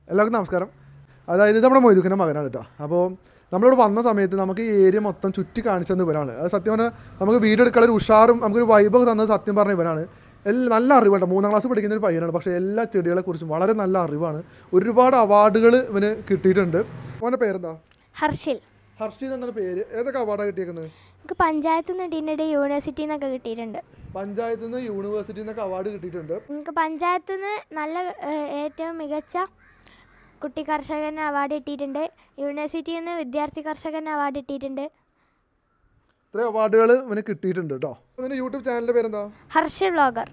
എല്ലാവർക്കും നമസ്കാരം. അതായത് ഇത് നമ്മുടെ മൊയ്തുക്കിൻ്റെ മകനാണ് കേട്ടോ. അപ്പോൾ നമ്മളിവിടെ വന്ന സമയത്ത് നമുക്ക് ഈ ഏരിയ മൊത്തം ചുറ്റി കാണിച്ചെന്ന് ഇവനാണ്. അത് സത്യം പറഞ്ഞാൽ നമുക്ക് വീഡിയോ എടുക്കാനുള്ള ഒരു ഉഷാറും നമുക്കൊരു വൈബൊക്കെ തന്നത് സത്യം പറഞ്ഞ ഇവനാണ്. നല്ല അറിവ് കേട്ടോ. 3ാം ക്ലാസ് പഠിക്കുന്ന ഒരു പയ്യനാണ്. പക്ഷേ എല്ലാ ചെടികളെക്കുറിച്ചും വളരെ നല്ല അറിവാണ്. ഒരുപാട് അവാർഡുകൾ ഇവന് കിട്ടിയിട്ടുണ്ട്. അവൻ്റെ പേരെന്താ? ഹർഷിൽ. ഹർഷിൽ എന്നാണ് പേര്. ഏതൊക്കെ അവാർഡാണ് കിട്ടിയേക്കുന്നത്? എനിക്ക് പഞ്ചായത്തിൽ നിന്ന് കിട്ടിയിട്ടുണ്ട്, യൂണിവേഴ്സിറ്റിയിൽ നിന്നൊക്കെ കിട്ടിയിട്ടുണ്ട്. പഞ്ചായത്തിൽ നിന്ന് യൂണിവേഴ്സിറ്റിയിൽ നിന്നൊക്കെ അവാർഡ് കിട്ടിയിട്ടുണ്ട്. എനിക്ക് പഞ്ചായത്തിൽ നിന്ന് നല്ല ഏറ്റവും മികച്ച കുട്ടി കർഷകന് അവാർഡ് കിട്ടിയിട്ടുണ്ട്. യൂണിവേഴ്സിറ്റിയിൽ നിന്ന് വിദ്യാർത്ഥി കർഷകന് അവാർഡ് കിട്ടിയിട്ടുണ്ട്. ഇത്രയും അവാർഡുകൾ ഇവന് കിട്ടിയിട്ടുണ്ട് കേട്ടോ. ഇവൻ്റെ യൂട്യൂബ് ചാനലിൻ്റെ പേരെന്താ? ഹർഷിൽ വ്ളോഗർ.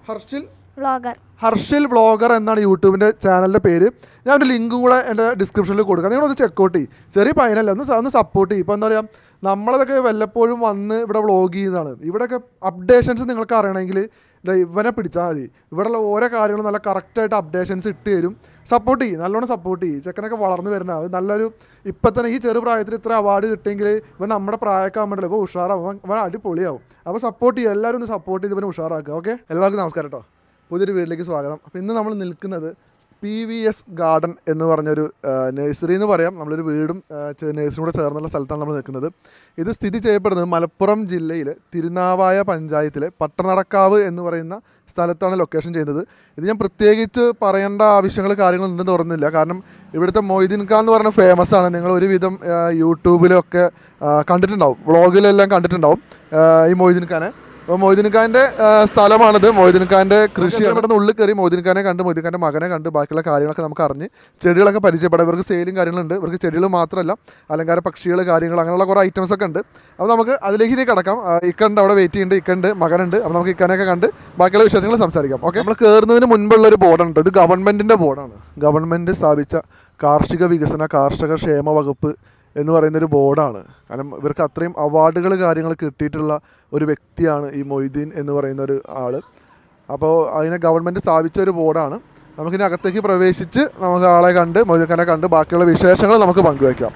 ഹർഷിൽ വ്ളോഗർ എന്നാണ് യൂട്യൂബിൻ്റെ ചാനലിൻ്റെ പേര്. ഞാൻ ഒരു ലിങ്കും കൂടെ എൻ്റെ ഡിസ്ക്രിപ്ഷനിൽ കൊടുക്കാം. നിങ്ങളൊന്ന് ചെക്കൗട്ട് ചെയ്യും. ചെറിയ പയ്യനല്ല, ഒന്ന് സപ്പോർട്ട് ചെയ്യും. ഇപ്പോൾ എന്താ പറയുക, നമ്മളതൊക്കെ വല്ലപ്പോഴും വന്ന് ഇവിടെ വ്ളോഗ് ചെയ്യുന്നതാണ്. ഇവിടെയൊക്കെ അപ്ഡേഷൻസ് നിങ്ങൾക്ക് അറിയണമെങ്കിൽ ഇവനെ പിടിച്ചാൽ മതി. ഇവിടെയുള്ള ഓരോ കാര്യങ്ങളും നല്ല കറക്റ്റായിട്ട് അപ്ഡേഷൻസ് ഇട്ട് തരും. സപ്പോർട്ട് ചെയ്യും, നല്ലോണം സപ്പോർട്ട് ചെയ്യും. ചെക്കനൊക്കെ വളർന്നു വരുന്ന നല്ലൊരു ഇപ്പം തന്നെ ഈ ചെറു പ്രായത്തിൽ ഇത്ര അവാർഡ് കിട്ടിയെങ്കിൽ ഇവൻ നമ്മുടെ പ്രായമൊക്കെ ആകുമ്പോഴല്ലോ ഇപ്പോൾ ഉഷാറാവും, ഇവൻ അടിപൊളിയാവും. അപ്പോൾ സപ്പോർട്ട് ചെയ്യുക, എല്ലാവരും ഒന്ന് സപ്പോർട്ട് ചെയ്ത് ഇവനെ ഉഷാറാക്കുക. ഓക്കെ, എല്ലാവർക്കും നമസ്കാരം കേട്ടോ. പുതിയൊരു വീട്ടിലേക്ക് സ്വാഗതം. അപ്പോൾ ഇന്ന് നമ്മൾ നിൽക്കുന്നത് PVS ഗാർഡൻ എന്ന് പറഞ്ഞൊരു നഴ്സറി എന്ന് പറയാം. നമ്മളൊരു വീടും നഴ്സറിയും കൂടെ ചേർന്നുള്ള സ്ഥലത്താണ് നമ്മൾ നിൽക്കുന്നത്. ഇത് സ്ഥിതി ചെയ്യപ്പെടുന്നത് മലപ്പുറം ജില്ലയിൽ തിരുനാവായ പഞ്ചായത്തിലെ പട്ടണടക്കാവ് എന്ന് പറയുന്ന സ്ഥലത്താണ് ലൊക്കേഷൻ ചെയ്യുന്നത്. ഇത് ഞാൻ പ്രത്യേകിച്ച് പറയേണ്ട ആവശ്യങ്ങൾ കാര്യങ്ങളുണ്ടെന്ന് തോന്നുന്നില്ല. കാരണം ഇവിടുത്തെ മൊയ്തീൻ ഖാൻ എന്ന് പറഞ്ഞ ഫേമസ് ആണ്. നിങ്ങൾ ഒരുവിധം യൂട്യൂബിലൊക്കെ കണ്ടിട്ടുണ്ടാവും, വ്ളോഗിലെല്ലാം കണ്ടിട്ടുണ്ടാവും ഈ മൊയ്തീൻ ഖാനെ. അപ്പോൾ മൊയ്തീൻ ഖാൻ്റെ സ്ഥലമാണിത്. മൊയ്തീൻ ഖാൻ്റെ കൃഷിയാണ്. ഇവിടെ ഉള്ളിൽ കയറി മൊയ്തീൻ ഖാനെ കണ്ട്, മൊയ്തീൻ ഖാൻ്റെ മകനെ കണ്ട്, ബാക്കിയുള്ള കാര്യങ്ങളൊക്കെ നമുക്ക് അറിഞ്ഞ് ചെടികളൊക്കെ പരിചയപ്പെടാം. ഇവർക്ക് സെയിലും കാര്യങ്ങളുണ്ട്. ഇവർക്ക് ചെടികൾ മാത്രമല്ല, അലങ്കാര പക്ഷികൾ, കാര്യങ്ങൾ, അങ്ങനെയുള്ള കുറേ ഐറ്റംസ് ഒക്കെ ഉണ്ട്. അപ്പോൾ നമുക്ക് അതിലേക്ക് ഇനി കിടക്കാം. ഇക്കണ്ട് അവിടെ വെയിറ്റ് ചെയ്യുന്നുണ്ട്, ഇക്കണ്ട് മകനുണ്ട്. അപ്പോൾ നമുക്ക് ഇക്കനെയൊക്കെ കണ്ട് ബാക്കിയുള്ള വിഷയങ്ങൾ സംസാരിക്കാം. ഓക്കെ, നമ്മൾ കയറുന്നതിന് മുൻപുള്ളൊരു ബോർഡുണ്ട്. ഇത് ഗവൺമെൻറ്റിൻ്റെ ബോർഡാണ്. ഗവൺമെൻറ് സ്ഥാപിച്ച കാർഷിക വികസന കാർഷിക ക്ഷേമ വകുപ്പ് എന്ന് പറയുന്നൊരു ബോർഡാണ്. കാരണം ഇവർക്ക് അത്രയും അവാർഡുകൾ കാര്യങ്ങൾ കിട്ടിയിട്ടുള്ള ഒരു വ്യക്തിയാണ് ഈ മൊയ്തീൻ എന്ന് പറയുന്ന ഒരു ആൾ. അപ്പോൾ അതിനെ ഗവൺമെൻറ് സ്ഥാപിച്ച ഒരു ബോർഡാണ്. നമുക്കിനി അകത്തേക്ക് പ്രവേശിച്ച് നമുക്ക് ആളെ കണ്ട്, മൊയ്തീൻ ഖാനെ കണ്ട് ബാക്കിയുള്ള വിശേഷങ്ങൾ നമുക്ക് പങ്കുവയ്ക്കാം.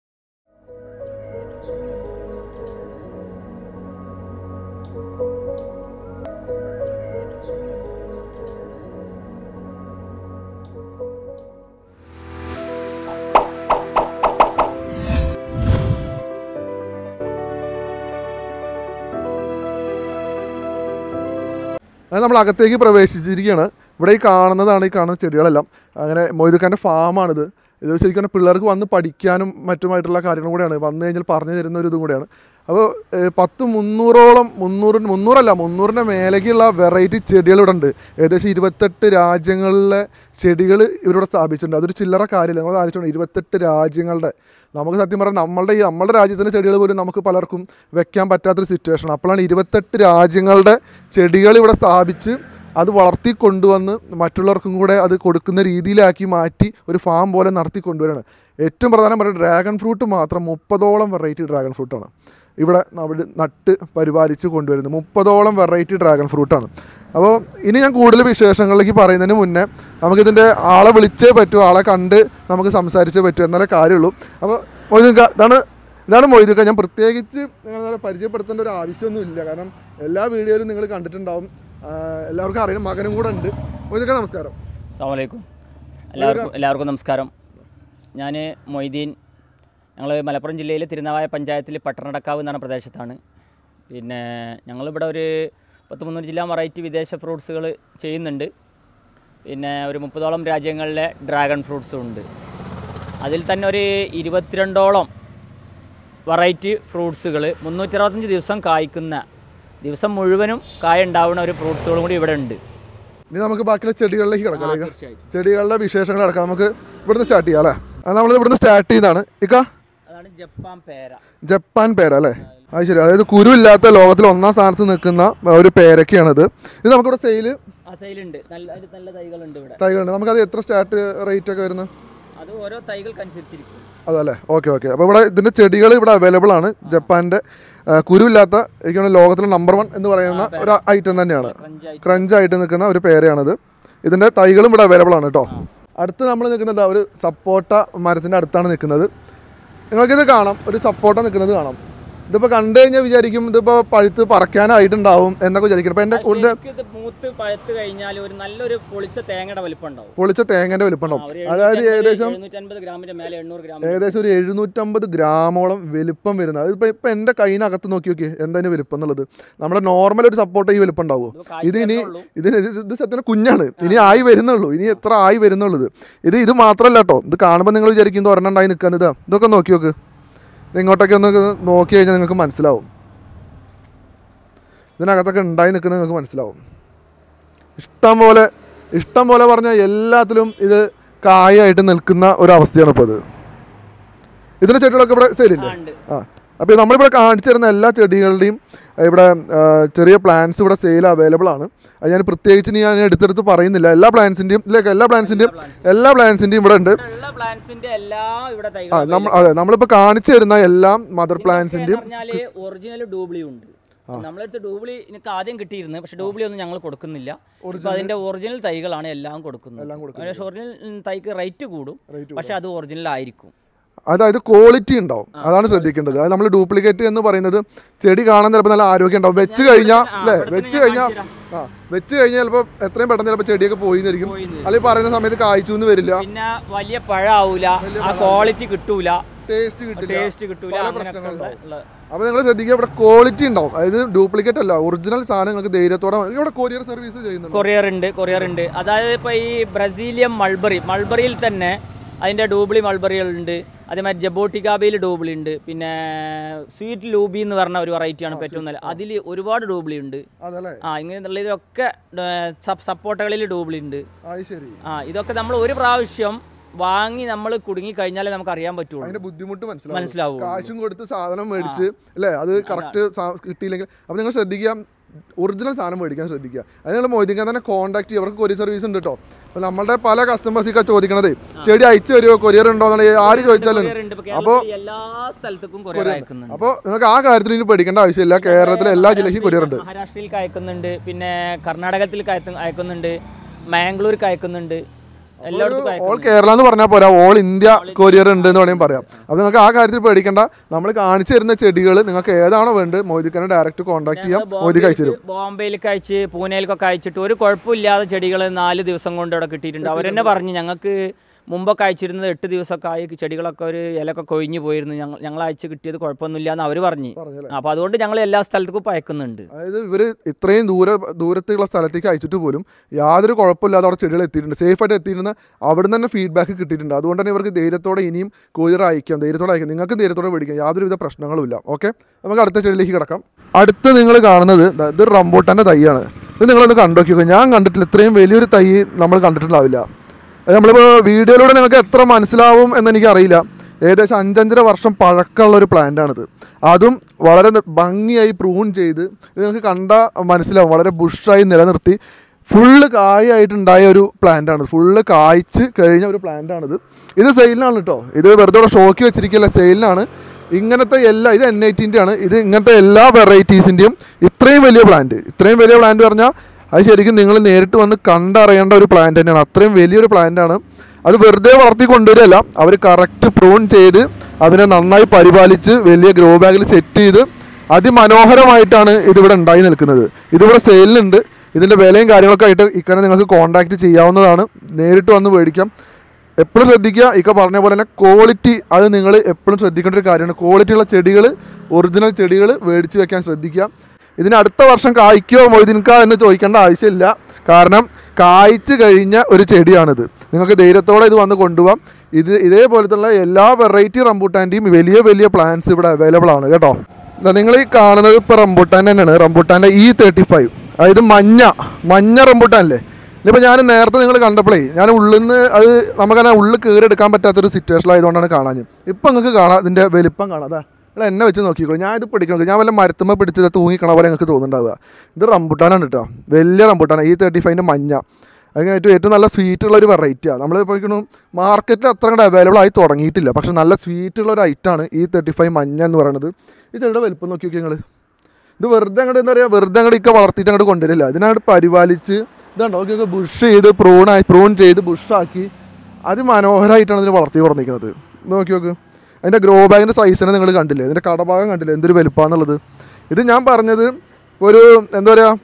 അത് നമ്മൾ അകത്തേക്ക് പ്രവേശിച്ചിരിക്കുകയാണ്. ഇവിടെ ഈ കാണുന്ന ചെടികളെല്ലാം അങ്ങനെ മൊയ്തീൻ ഖാൻ്റെ ഫാമാണിത്. ഇത് ശരിക്കും പിള്ളേർക്ക് വന്ന് പഠിക്കാനും മറ്റുമായിട്ടുള്ള കാര്യങ്ങളും കൂടെയാണ്. വന്നു കഴിഞ്ഞാൽ പറഞ്ഞു തരുന്ന ഒരു ഇതും കൂടെയാണ്. അപ്പോൾ 300ൻ്റെ മേലേക്കുള്ള വെറൈറ്റി ചെടികൾ ഇവിടെ ഉണ്ട്. ഏകദേശം 28 രാജ്യങ്ങളിലെ ചെടികൾ ഇവരിവിടെ സ്ഥാപിച്ചിട്ടുണ്ട്. അതൊരു ചില്ലറ കാര്യമില്ല. നമ്മൾ ആലോചിച്ചോണ്ട് 28 രാജ്യങ്ങളുടെ, നമുക്ക് സത്യം പറഞ്ഞാൽ നമ്മുടെ രാജ്യത്തിൻ്റെ ചെടികൾ പോലും നമുക്ക് പലർക്കും വെക്കാൻ പറ്റാത്തൊരു സിറ്റുവേഷൻ. അപ്പോഴാണ് 28 രാജ്യങ്ങളുടെ ചെടികൾ ഇവിടെ സ്ഥാപിച്ച് അത് വളർത്തിക്കൊണ്ടുവന്ന് മറ്റുള്ളവർക്കും കൂടെ അത് കൊടുക്കുന്ന രീതിയിലാക്കി മാറ്റി ഒരു ഫാം പോലെ നടത്തി കൊണ്ടുവരികയാണ്. ഏറ്റവും പ്രധാനപ്പെട്ട ഡ്രാഗൺ ഫ്രൂട്ട് മാത്രം 30ഓളം വെറൈറ്റി ഡ്രാഗൺ ഫ്രൂട്ടാണ് ഇവിടെ നമ്മൾ നട്ട് പരിപാലിച്ച് കൊണ്ടുവരുന്നത്. 30ഓളം വെറൈറ്റി ഡ്രാഗൺ ഫ്രൂട്ടാണ്. അപ്പോൾ ഇനി ഞാൻ കൂടുതൽ വിശേഷങ്ങളിലേക്ക് പറയുന്നതിന് മുന്നേ നമുക്കിതിൻ്റെ ആളെ വിളിച്ചേ പറ്റൂ, ആളെ കണ്ട് നമുക്ക് സംസാരിച്ചേ പറ്റൂ, എന്നാലേ കാര്യമുള്ളൂ. അപ്പോൾ മൊയ്തീൻ ഖാൻ, ഇതാണ് മൊയ്തീൻ ഖാൻ. ഞാൻ പ്രത്യേകിച്ച് പരിചയപ്പെടുത്തേണ്ട ഒരു ആവശ്യമൊന്നുമില്ല. കാരണം എല്ലാ വീഡിയോയിലും നിങ്ങൾ കണ്ടിട്ടുണ്ടാവും, എല്ലാവർക്കും അറിയണം. മകനും കൂടെ ഉണ്ട്. മൊയ്തീൻ ഖാൻ നമസ്കാരം. അസ്സലാമു അലൈക്കും. എല്ലാവർക്കും നമസ്കാരം. ഞാൻ മൊയ്തീൻ. ഞങ്ങൾ മലപ്പുറം ജില്ലയിൽ തിരുനാവായ പഞ്ചായത്തിൽ പട്ടണടക്കാവ് എന്ന പ്രദേശത്താണ്. പിന്നെ ഞങ്ങളിവിടെ ഒരു 300 ജില്ലാ വെറൈറ്റി വിദേശ ഫ്രൂട്ട്സുകൾ ചെയ്യുന്നുണ്ട്. പിന്നെ ഒരു 30ഓളം രാജ്യങ്ങളിലെ ഡ്രാഗൺ ഫ്രൂട്ട്സും ഉണ്ട്. അതിൽ തന്നെ ഒരു 22ഓളം വെറൈറ്റി ഫ്രൂട്ട്സുകൾ 365 ദിവസം കായ്ക്കുന്ന, ദിവസം മുഴുവനും കായ ഉണ്ടാവുന്ന ഒരു ഫ്രൂട്ട്സുകളും കൂടി ഇവിടെ ഉണ്ട്. ഇനി നമുക്ക് ബാക്കിയുള്ള ചെടികളിലേക്ക് കിടക്കാം. ചെടികളുടെ വിശേഷങ്ങൾ കിടക്കാം. നമുക്ക് ഇവിടുന്ന് സ്റ്റാർട്ട് ചെയ്യാം അല്ലേ? നമ്മൾ ഇവിടുന്ന് സ്റ്റാർട്ട് ചെയ്യുന്നതാണ്. ഇക്ക, അതാണ് ജപ്പാൻ പേര അല്ലേ? അത് ശരി. അതായത് കുരുവില്ലാത്ത ലോകത്തിൽ 1ാം സ്ഥാനത്ത് നിൽക്കുന്ന ഒരു പേരൊക്കെയാണിത്. ഇത് നമുക്കിവിടെ സെയിലുണ്ട്. നല്ല തൈകളുണ്ട്. നമുക്കത് എത്ര സ്റ്റാർട്ട് റേറ്റ് ഒക്കെ വരുന്നത്? അത് ഓരോ തൈകൾക്കനുസരിച്ചിരിക്കും. അതല്ലേ? ഓക്കെ. അപ്പോൾ ഇവിടെ ഇതിൻ്റെ ചെടികൾ ഇവിടെ അവൈലബിൾ ആണ്. ജപ്പാൻ്റെ കുരുവില്ലാത്ത ലോകത്തിലെ നമ്പർ 1 എന്ന് പറയുന്ന ഒരു ഐറ്റം തന്നെയാണ്. ക്രഞ്ചായിട്ട് നിൽക്കുന്ന ഒരു പേരയാണിത്. ഇതിൻ്റെ തൈകളും ഇവിടെ അവൈലബിൾ ആണ് കേട്ടോ. അടുത്ത് നമ്മൾ നിൽക്കുന്നത് ഒരു സപ്പോട്ട മരത്തിൻ്റെ അടുത്താണ് നിൽക്കുന്നത്. നിങ്ങൾക്കിത് കാണാം, ഒരു സപ്പോട്ട നിൽക്കുന്നത് കാണാം. ഇതിപ്പോൾ കണ്ടു കഴിഞ്ഞാൽ വിചാരിക്കും ഇതിപ്പോൾ പഴുത്ത് പറക്കാനായിട്ടുണ്ടാവും എന്നൊക്കെ വിചാരിക്കും. അപ്പോൾ എൻ്റെ മൂത്ത് പഴുത്ത് കഴിഞ്ഞാൽ ഒരു നല്ലൊരു പൊളിച്ച തേങ്ങയുടെ വലിപ്പം ഉണ്ടാവും. പൊളിച്ച തേങ്ങൻ്റെ വലിപ്പം ഉണ്ടാവും. അതായത് ഏകദേശം 750 ഗ്രാമിന്റെ മേലെ 800 ഗ്രാം, ഏകദേശം ഒരു 750 ഗ്രാമോളം വലിപ്പം വരുന്നത്. അതിപ്പോൾ ഇപ്പം എൻ്റെ കയ്യിനകത്ത് നോക്കി എന്താണ് വലിപ്പം എന്നുള്ളത്. നമ്മുടെ നോർമൽ ഒരു സപ്പോർട്ട് ഈ വലിപ്പം ഉണ്ടാവുമോ? ഇത് സത്യം കുഞ്ഞാണ്, ഇനി ആയി വരുന്നുള്ളൂ. ഇനി എത്ര ആയി വരുന്നുള്ളത്. ഇത് മാത്രമല്ല കേട്ടോ, ഇത് കാണുമ്പോൾ നിങ്ങൾ വിചാരിക്കും ഒരെണ്ണം ഉണ്ടായി നിൽക്കുന്നത്. ഇതൊക്കെ നോക്കി നോക്ക്, ഇങ്ങോട്ടൊക്കെ ഒന്ന് നോക്കി കഴിഞ്ഞാൽ നിങ്ങൾക്ക് മനസ്സിലാവും. ഇതിനകത്തൊക്കെ ഉണ്ടായി നിൽക്കുന്നത് നിങ്ങൾക്ക് മനസ്സിലാവും. ഇഷ്ടം പോലെ പറഞ്ഞാൽ എല്ലാത്തിലും ഇത് കായായിട്ട് നിൽക്കുന്ന ഒരവസ്ഥയാണ് ഇപ്പോൾ ഇത്. ഇതിൻ്റെ ചെടികളൊക്കെ ഇവിടെ സെയിലില്ലേ? അപ്പോൾ നമ്മളിവിടെ കാണിച്ചു തരുന്ന എല്ലാ ചെടികളുടെയും ഇവിടെ ചെറിയ പ്ലാന്റ്സ് ഇവിടെ സെയിൽ അവൈലബിൾ ആണ്. അത് ഞാൻ പ്രത്യേകിച്ച് ഞാൻ എടുത്തെടുത്ത് പറയുന്നില്ല. എല്ലാ പ്ലാന്റ്സിൻ്റെയും ഇവിടെ ഉണ്ട്. അതെ, നമ്മളിപ്പോൾ കാണിച്ചു തരുന്ന എല്ലാം മദർ പ്ലാന്റ്സിൻ്റെയും ഒറിജിനൽ ഡൂബ്ലി ഉണ്ട്. നമ്മളടുത്ത് ഡൂബ്ലി എനിക്ക് ആദ്യം കിട്ടിയിരുന്നു, പക്ഷെ ഡൂബ്ലി ഒന്നും ഞങ്ങൾ കൊടുക്കുന്നില്ല. അതിന്റെ ഒറിജിനൽ തൈകളാണ് എല്ലാം കൊടുക്കുന്നത്. ഒറിജിനൽ തൈക്ക് റേറ്റ് കൂടും, പക്ഷെ അത് ഒറിജിനൽ ആയിരിക്കും. അതായത് ക്വാളിറ്റി ഉണ്ടാവും, അതാണ് ശ്രദ്ധിക്കേണ്ടത്. അത് നമ്മൾ ഡ്യൂപ്ലിക്കേറ്റ് എന്ന് പറയുന്നത് ചെടി കാണാൻ ചിലപ്പോൾ നല്ല ആരോഗ്യം ഉണ്ടാവും. വെച്ച് കഴിഞ്ഞാൽ ചിലപ്പോൾ എത്രയും പെട്ടെന്ന് ചിലപ്പോൾ ചെടിയൊക്കെ പോയിന്നിരിക്കും, അല്ലെങ്കിൽ പറയുന്ന സമയത്ത് കായ്ച്ചു എന്ന് വരില്ല, പിന്നെ വലിയ പഴാവൂല, ക്വാളിറ്റി കിട്ടൂല, ടേസ്റ്റ് കിട്ടില്ല, പല പ്രശ്നങ്ങളുണ്ടാവും. അപ്പോൾ നിങ്ങൾ ശ്രദ്ധിക്കുക, ഇവിടെ ക്വാളിറ്റി ഉണ്ടാവും. അതായത് ഡ്യൂപ്ലിക്കേറ്റ് അല്ല, ഒറിജിനൽ സാധനം നിങ്ങൾക്ക് ധൈര്യത്തോടെ. ഇവിടെ കൊറിയർ സർവീസ് ചെയ്യുന്നുണ്ട്. കൊറിയർ ഉണ്ട്. അതായത് ഇപ്പോൾ ഈ ബ്രസീലിയൻ മൾബറിയിൽ തന്നെ അതിൻ്റെ ഡൂബ്ലി മൾബറികളുണ്ട്. അതേമാതിരി ജബോട്ടിക്കാബയിൽ ഡൂബ്ലി ഉണ്ട്. പിന്നെ സ്വീറ്റ് ലൂബി എന്ന് പറഞ്ഞ ഒരു വെറൈറ്റിയാണ് ഏറ്റവും നല്ല. അതിൽ ഒരുപാട് ഡൂബ്ലി ഉണ്ട്. ഇങ്ങനെയുള്ളതിലൊക്കെ സപ്പോർട്ടകളിൽ ഡൂബ്ലി ഉണ്ട്. ഇതൊക്കെ നമ്മൾ ഒരു പ്രാവശ്യം വാങ്ങി നമ്മൾ കുടുങ്ങി കഴിഞ്ഞാലേ നമുക്ക് അറിയാൻ പറ്റുള്ളൂ, അതിന്റെ ബുദ്ധിമുട്ട് മനസ്സിലാവും. കാശും കൊടുത്ത് സാധനം മേടിച്ച് അല്ലേ, അത് കറക്റ്റ് കിട്ടിയില്ലെങ്കിൽ. അപ്പോൾ നിങ്ങൾ ശ്രദ്ധിക്കുക, ഒറിജിനൽ സാധനം മേടിക്കാൻ ശ്രദ്ധിക്കുക. അത് നിങ്ങൾ മോദിക്കാൻ തന്നെ കോൺടാക്ട് ചെയ്യുക. അവർക്ക് കൊറിയർ സർവീസ് ഉണ്ട് കേട്ടോ. അപ്പോൾ നമ്മളുടെ പല കസ്റ്റമേഴ്സൊക്കെ ചോദിക്കണത് ചെടി അയച്ചു തരുമോ, കൊറിയർ ഉണ്ടോ എന്നുള്ളത് ആര് ചോദിച്ചാലും. അപ്പോൾ നിങ്ങൾക്ക് ആ കാര്യത്തിൽ ഇനി പേടിക്കേണ്ട ആവശ്യമില്ല. കേരളത്തിലെ എല്ലാ ജില്ലയ്ക്കും കൊറിയർ ഉണ്ട്. മഹാരാഷ്ട്രയിലേക്ക് അയക്കുന്നുണ്ട്, പിന്നെ കർണാടകത്തിലേക്ക് അയക്കുന്നുണ്ട്, മാംഗ്ലൂർക്ക് അയക്കുന്നുണ്ട്. ഓൾ കേരള എന്ന് പറഞ്ഞാൽ പോരാ, ഓൾ ഇന്ത്യ കൊറിയർ ഉണ്ട് എന്ന് വേണമെങ്കിൽ പറയാം. അപ്പോൾ നിങ്ങൾക്ക് ആ കാര്യത്തിൽ പേടിക്കേണ്ട. നമ്മൾ കാണിച്ചു തരുന്ന ചെടികൾ നിങ്ങൾക്ക് ഏതാണോ വേണ്ടത് മോദിക്കാനെ ഡയറക്റ്റ് കോൺടാക്ട് ചെയ്യാം. മോദിക്ക് അയച്ചു തരും. ബോംബെയിലേക്ക് അയച്ച് പൂനെയിലേക്കൊക്കെ അയച്ചിട്ട് ഒരു കുഴപ്പമില്ലാതെ ചെടികൾ 4 ദിവസം കൊണ്ട് ഇവിടെ കിട്ടിയിട്ടുണ്ട്. അവരെന്നെ പറഞ്ഞു, ഞങ്ങൾക്ക് മുമ്പൊക്കെ അയച്ചിരുന്നത് 8 ദിവസമൊക്കെ ആയി, ചെടികളൊക്കെ ഒരു ഇലൊക്കെ കൊഴിഞ്ഞു പോയിരുന്നു, ഞങ്ങൾ അയച്ച് കിട്ടിയത് കുഴപ്പമൊന്നുമില്ല എന്ന് അവർ പറഞ്ഞു. അപ്പോൾ അതുകൊണ്ട് ഞങ്ങൾ എല്ലാ സ്ഥലത്തേക്കും അയക്കുന്നുണ്ട്. അതായത് ഇവർ ഇത്രയും ദൂരത്തുള്ള സ്ഥലത്തേക്ക് അയച്ചിട്ട് പോലും യാതൊരു കുഴപ്പമില്ലാതെ അവിടെ ചെടികൾ എത്തിയിട്ടുണ്ട്, സേഫായിട്ട് എത്തിയിരുന്ന അവിടെ നിന്ന് തന്നെ ഫീഡ്ബാക്ക് കിട്ടിയിട്ടുണ്ട്. അതുകൊണ്ട് തന്നെ ഇവർക്ക് ധൈര്യത്തോടെ ഇനിയും കൊറിയർ അയക്കാം, നിങ്ങൾക്ക് ധൈര്യത്തോടെ മേടിക്കാം, യാതൊരുവിധ പ്രശ്നങ്ങളുമില്ല. ഓക്കെ, നമുക്ക് അടുത്ത ചെടിയിലേക്ക് കിടക്കാം. അടുത്ത് നിങ്ങൾ കാണുന്നത് ഇത് റംബൂട്ടാൻ്റെ തൈയാണ്. ഇത് നിങ്ങളൊന്ന് കണ്ടോക്കിയോ. ഞാൻ കണ്ടിട്ടില്ല, ഇത്രയും വലിയൊരു തൈ നമ്മൾ കണ്ടിട്ടുണ്ടാവില്ല. നമ്മളിപ്പോൾ വീഡിയോയിലൂടെ നിങ്ങൾക്ക് എത്ര മനസ്സിലാവും എന്നെനിക്കറിയില്ല. ഏകദേശം 5-5.5 വർഷം പഴക്കമുള്ളൊരു പ്ലാന്റാണിത്. അതും വളരെ ഭംഗിയായി പ്രൂൺ ചെയ്ത് ഇത് നിങ്ങൾക്ക് കണ്ടാൽ മനസ്സിലാവും. വളരെ ബുഷായി നിലനിർത്തി ഫുള്ള് കായായിട്ടുണ്ടായ ഒരു പ്ലാന്റാണ്. ഫുള്ള് കായ്ച്ച് കഴിഞ്ഞ ഒരു പ്ലാന്റാണിത്. ഇത് സെയിലിനാണ് കേട്ടോ. ഇത് വെറുതെ ഷോക്കി വെച്ചിരിക്കുകയല്ല, സെയിലിനാണ്. ഇങ്ങനത്തെ ഇത് N18 ആണ്. ഇത് ഇങ്ങനത്തെ എല്ലാ വെറൈറ്റീസിൻ്റെയും ഇത്രയും വലിയ പ്ലാന്റ് പറഞ്ഞാൽ അത് ശരിക്കും നിങ്ങൾ നേരിട്ട് വന്ന് കണ്ടറിയേണ്ട ഒരു പ്ലാന്റ് തന്നെയാണ്. അത്രയും വലിയൊരു പ്ലാന്റാണ്. അത് വെറുതെ വളർത്തി കൊണ്ടുവരികയല്ല, അവർ കറക്റ്റ് പ്രൂൺ ചെയ്ത് അതിനെ നന്നായി പരിപാലിച്ച് വലിയ ഗ്രോ ബാഗിൽ സെറ്റ് ചെയ്ത് അതിമനോഹരമായിട്ടാണ് ഇതിവിടെ ഉണ്ടായി നിൽക്കുന്നത്. ഇതിവിടെ സെയിലിനുണ്ട്. ഇതിൻ്റെ വിലയും കാര്യങ്ങളൊക്കെ ആയിട്ട് ഇക്കനെ നിങ്ങൾക്ക് കോൺടാക്റ്റ് ചെയ്യാവുന്നതാണ്. നേരിട്ട് വന്ന് മേടിക്കാം. എപ്പോഴും ശ്രദ്ധിക്കുക, ഇക്ക പറഞ്ഞ പോലെ തന്നെ ക്വാളിറ്റി, അത് നിങ്ങൾ എപ്പോഴും ശ്രദ്ധിക്കേണ്ട ഒരു കാര്യമാണ്. ക്വാളിറ്റിയുള്ള ചെടികൾ, ഒറിജിനൽ ചെടികൾ മേടിച്ച് വെക്കാൻ ശ്രദ്ധിക്കുക. ഇതിന് അടുത്ത വർഷം കായ്ക്കോ മൊയ്തീൻക എന്ന് ചോദിക്കേണ്ട ആവശ്യമില്ല. കാരണം കായ്ച്ചു കഴിഞ്ഞ ഒരു ചെടിയാണിത്. നിങ്ങൾക്ക് ധൈര്യത്തോടെ ഇത് വന്ന് കൊണ്ടുപോകാം. ഇതേപോലത്തുള്ള എല്ലാ വെറൈറ്റി റംബൂട്ടാൻ്റെയും വലിയ പ്ലാന്റ്സ് ഇവിടെ അവൈലബിൾ ആണ് കേട്ടോ. നിങ്ങൾ ഈ കാണുന്നത് ഇപ്പോൾ റംബൂട്ടാൻ തന്നെയാണ്. റംബൂട്ടാൻ്റെ E35, അതായത് മഞ്ഞ റംബൂട്ടാനല്ലേ. ഇനിയിപ്പോൾ ഞാൻ നേരത്തെ നിങ്ങൾ കണ്ടപ്പോഴേ ഞാൻ ഉള്ളിൽ നിന്ന് അത് നമുക്കങ്ങനെ ഉള്ളിൽ കയറി എടുക്കാൻ പറ്റാത്തൊരു സിറ്റുവേഷനായതുകൊണ്ടാണ് കാണാൻ. ഇപ്പം നിങ്ങൾക്ക് കാണാം, ഇതിൻ്റെ വലിപ്പം കാണാം. അതാ നിങ്ങൾ എന്നെ വെച്ച് നോക്കിക്കോളൂ. ഞാൻ ഇത് പിടിക്കണം, ഞാൻ വല്ല മരത്തുമ്പോൾ പിടിച്ചത് തൂങ്ങിക്കണ പോലെ നിങ്ങൾക്ക് തോന്നുന്നുണ്ടാവുക. ഇത് റംബൂട്ടാനാണ് കേട്ടോ, വലിയ റംബൂട്ടാനാണ്. E35 മഞ്ഞ. അതിന് ഏറ്റവും നല്ല സ്വീറ്റുള്ളൊരു വെറൈറ്റിയാണ്. നമ്മൾ പോയിക്കണം മാർക്കറ്റിൽ അത്ര കൂടെ അവൈലബിൾ ആയി തുടങ്ങിയിട്ടില്ല, പക്ഷേ നല്ല സ്വീറ്റുള്ളൊരു ഐറ്റമാണ് E35 മഞ്ഞ എന്ന് പറയുന്നത്. ഈ ചെടിയുടെ വലിപ്പം നോക്കി നോക്കി നിങ്ങൾ. ഇത് വെറുതെ അങ്ങോട്ട് എന്താ പറയുക, വെറുതെ അങ്ങോട്ട് ഇക്ക വളർത്തിയിട്ട് അങ്ങോട്ട് കൊണ്ടുവരില്ല. ഇതിനങ്ങോട്ട് പരിപാലിച്ച് ഇതുണ്ടോ നോക്കിയൊക്കെ ബുഷ് ചെയ്ത് പ്രൂൺ ചെയ്ത് ബുഷാക്കി അതിമനോഹരമായിട്ടാണ് ഇതിന് വളർത്തി കൊടുത്തിരിക്കുന്നത്. നോക്കി നോക്ക്. അതിൻ്റെ ഗ്രോ ബാഗിൻ്റെ സൈസിനെ നിങ്ങൾ കണ്ടില്ലേ, ഇതിൻ്റെ കടഭാഗം കണ്ടില്ലേ എന്തൊരു വലുപ്പമാണെന്നുള്ളത്. ഇത് ഞാൻ പറഞ്ഞത് ഒരു എന്താ പറയുക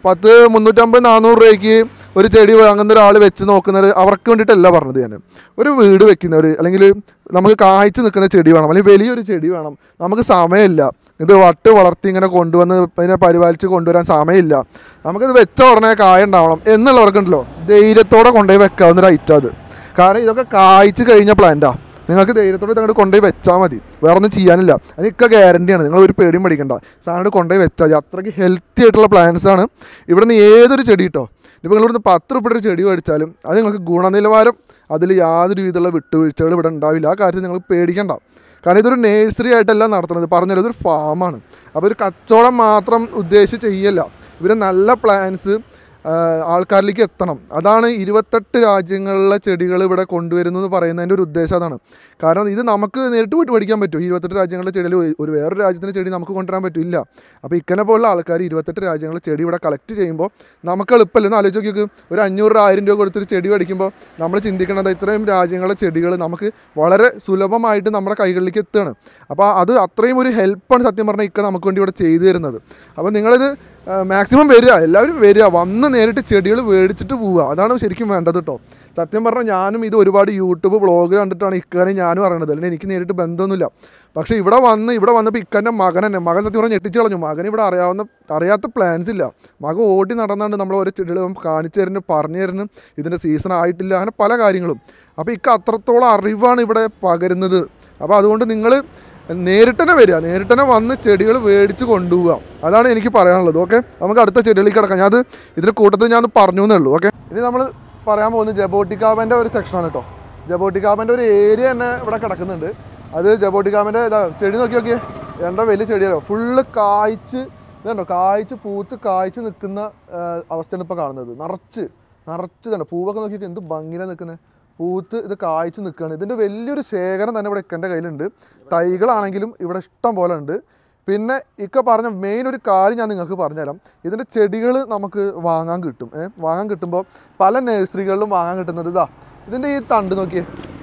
350-400 രൂപയ്ക്ക് ഒരു ചെടി വാങ്ങുന്ന ഒരാൾ വെച്ച് നോക്കുന്നവർ അവർക്ക് വേണ്ടിയിട്ടല്ല പറഞ്ഞത്. ഞാൻ ഒരു വീട് വെക്കുന്നവർ അല്ലെങ്കിൽ നമുക്ക് കായ്ച്ച് നിൽക്കുന്ന ചെടി വേണം, അല്ലെങ്കിൽ വലിയൊരു ചെടി വേണം, നമുക്ക് സമയമില്ല, ഇത് വളർത്തി ഇങ്ങനെ കൊണ്ടുവന്ന് ഇതിനെ പരിപാലിച്ച് കൊണ്ടുവരാൻ സമയമില്ല, നമുക്കിത് വെച്ച ഉടനെ കായ ഉണ്ടാവണം എന്നുള്ളവർക്കുണ്ടല്ലോ ധൈര്യത്തോടെ കൊണ്ടുപോയി വെക്കാവുന്നൊരു ഐറ്റം അത്. കാരണം ഇതൊക്കെ കായ്ച്ച് കഴിഞ്ഞ പ്ലാന്റാണ്, നിങ്ങൾക്ക് ധൈര്യത്തോടെ ഇതങ്ങോട്ട് കൊണ്ടുപോയി വെച്ചാൽ മതി, വേറെ ഒന്നും ചെയ്യാനില്ല. അതിനൊക്കെ ഗ്യാരണ്ടിയാണ്, നിങ്ങൾ ഒരു പേടിയും പഠിക്കണ്ട, സാധനം കൊണ്ടുപോയി വെച്ചാൽ മതി. അത്രയ്ക്ക് ഹെൽത്തി ആയിട്ടുള്ള പ്ലാന്റ്സാണ്. ഇവിടുന്ന് ഏതൊരു ചെടി കിട്ടോ, ഇപ്പോൾ നിങ്ങളിവിടുന്ന് 10 രൂപയുടെ ഒരു ചെടി മേടിച്ചാലും അത് നിങ്ങൾക്ക് ഗുണനിലവാരം അതിൽ യാതൊരു രീതിയിലുള്ള വിട്ടുവീഴ്ചകൾ ഇവിടെ ഉണ്ടാവില്ല. ആ കാര്യത്തിൽ നിങ്ങൾ പേടിക്കണ്ട. കാരണം ഇതൊരു നേഴ്സറി ആയിട്ടല്ല നടത്തുന്നത്, പറഞ്ഞാൽ ഇതൊരു ഫാമാണ്. അപ്പോൾ ഒരു കച്ചവടം മാത്രം ഉദ്ദേശിച്ച് ചെയ്യല്ല, ഇവർ നല്ല പ്ലാന്റ്സ് ആൾക്കാരിലേക്ക് എത്തണം. അതാണ് 28 രാജ്യങ്ങളിലെ ചെടികൾ ഇവിടെ കൊണ്ടുവരുന്നു എന്ന് പറയുന്നതിൻ്റെ ഒരു ഉദ്ദേശം അതാണ്. കാരണം ഇത് നമുക്ക് നേരിട്ട് പോയിട്ട് പഠിക്കാൻ പറ്റും. 28 രാജ്യങ്ങളിലെ ചെടിയിൽ ഒരു വേറൊരു രാജ്യത്തിൻ്റെ ചെടി നമുക്ക് കൊണ്ടുവരാൻ പറ്റില്ല. അപ്പോൾ ഇക്കനെ പോലുള്ള ആൾക്കാർ 28 രാജ്യങ്ങളിലെ ചെടി ഇവിടെ കളക്ട് ചെയ്യുമ്പോൾ നമുക്ക് എളുപ്പമല്ലെന്ന് ആലോചിച്ച് നോക്കി. ഒരു 500-1000 രൂപ കൊടുത്തൊരു ചെടി മേടിക്കുമ്പോൾ നമ്മൾ ചിന്തിക്കേണ്ടത് ഇത്രയും രാജ്യങ്ങളിലെ ചെടികൾ നമുക്ക് വളരെ സുലഭമായിട്ട് നമ്മുടെ കൈകളിലേക്ക് എത്തുകയാണ്. അപ്പോൾ അത് അത്രയും ഒരു ഹെൽപ്പാണ് സത്യം പറഞ്ഞാൽ ഇക്ക നമുക്ക് വേണ്ടി ഇവിടെ ചെയ്തു തരുന്നത്. അപ്പോൾ നിങ്ങളിത് മാക്സിമം വരിക, എല്ലാവരും വരിക, വന്ന് നേരിട്ട് ചെടികൾ മേടിച്ചിട്ട് പോവുക, അതാണ് ശരിക്കും വേണ്ടത് കേട്ടോ. സത്യം പറഞ്ഞാൽ ഞാനും ഇത് ഒരുപാട് യൂട്യൂബ് വ്ളോഗ് കണ്ടിട്ടാണ് ഇക്കാനെ ഞാനും അറിയണത്, അല്ലെങ്കിൽ എനിക്ക് നേരിട്ട് ബന്ധമൊന്നുമില്ല. പക്ഷേ ഇവിടെ വന്നപ്പോൾ ഇക്കൻ്റെ മകൻ സത്യം പറഞ്ഞാൽ ഞെട്ടിച്ച് കളഞ്ഞു. മകൻ ഇവിടെ അറിയാത്ത പ്ലാൻസ് ഇല്ല, മകൻ ഓടി നടന്നാണ്ട് നമ്മൾ ഓരോ ചെടികൾ കാണിച്ചു തരുന്നു, പറഞ്ഞു തരുന്നു, ഇതിൻ്റെ സീസൺ ആയിട്ടില്ല, അങ്ങനെ പല കാര്യങ്ങളും. അപ്പോൾ ഇക്ക അത്രത്തോളം അറിവാണ് ഇവിടെ പകരുന്നത്. അപ്പോൾ അതുകൊണ്ട് നിങ്ങൾ നേരിട്ട് തന്നെ വരിക, നേരിട്ട് തന്നെ വന്ന് ചെടികൾ മേടിച്ച് കൊണ്ടുപോവുക, അതാണ് എനിക്ക് പറയാനുള്ളത്. ഓക്കെ, നമുക്ക് അടുത്ത ചെടികളിലേക്ക് കിടക്കാം. ഞാൻ ഇതിൻ്റെ കൂട്ടത്തിൽ ഞാൻ പറഞ്ഞു എന്നേ ഉള്ളൂ. ഓക്കെ, ഇനി നമ്മൾ പറയാൻ പോകുന്നത് ജബോട്ടിക്കാബൻ്റെ ഒരു സെക്ഷനാണ് കേട്ടോ. ജബോട്ടിക്കാബൻ്റെ ഒരു ഏരിയ തന്നെ ഇവിടെ കിടക്കുന്നുണ്ട്. അത് ജബോട്ടിക്കാബൻ്റെ ചെടി നോക്കിയേ, എന്താ വലിയ ചെടിയല്ലോ, ഫുള്ള് കായ്ച്ച് ഇതുണ്ടോ, കായ്ച്ച് നിൽക്കുന്ന അവസ്ഥയാണ് ഇപ്പോൾ കാണുന്നത്. നിറച്ച് തന്നെ പൂവൊക്കെ നോക്കിയൊക്കെ എന്ത് ഭംഗിയിലാണ് നിൽക്കുന്നത്, പൂത്ത് ഇത് കായ്ച്ച് നിൽക്കുകയാണ്. ഇതിൻ്റെ വലിയൊരു ശേഖരം തന്നെ ഇവിടെ ഇക്കൻ്റെ കയ്യിലുണ്ട്. തൈകളാണെങ്കിലും ഇവിടെ ഇഷ്ടം പോലെ ഉണ്ട്. പിന്നെ ഇക്ക പറഞ്ഞ മെയിൻ ഒരു കാര്യം ഞാൻ നിങ്ങൾക്ക് പറഞ്ഞുതരാം. ഇതിൻ്റെ ചെടികൾ നമുക്ക് വാങ്ങാൻ കിട്ടും. വാങ്ങാൻ കിട്ടുമ്പോൾ പല നഴ്സറികളിലും വാങ്ങാൻ കിട്ടുന്നത് ഇതിൻ്റെ ഈ തണ്ട് നോക്കിയേ,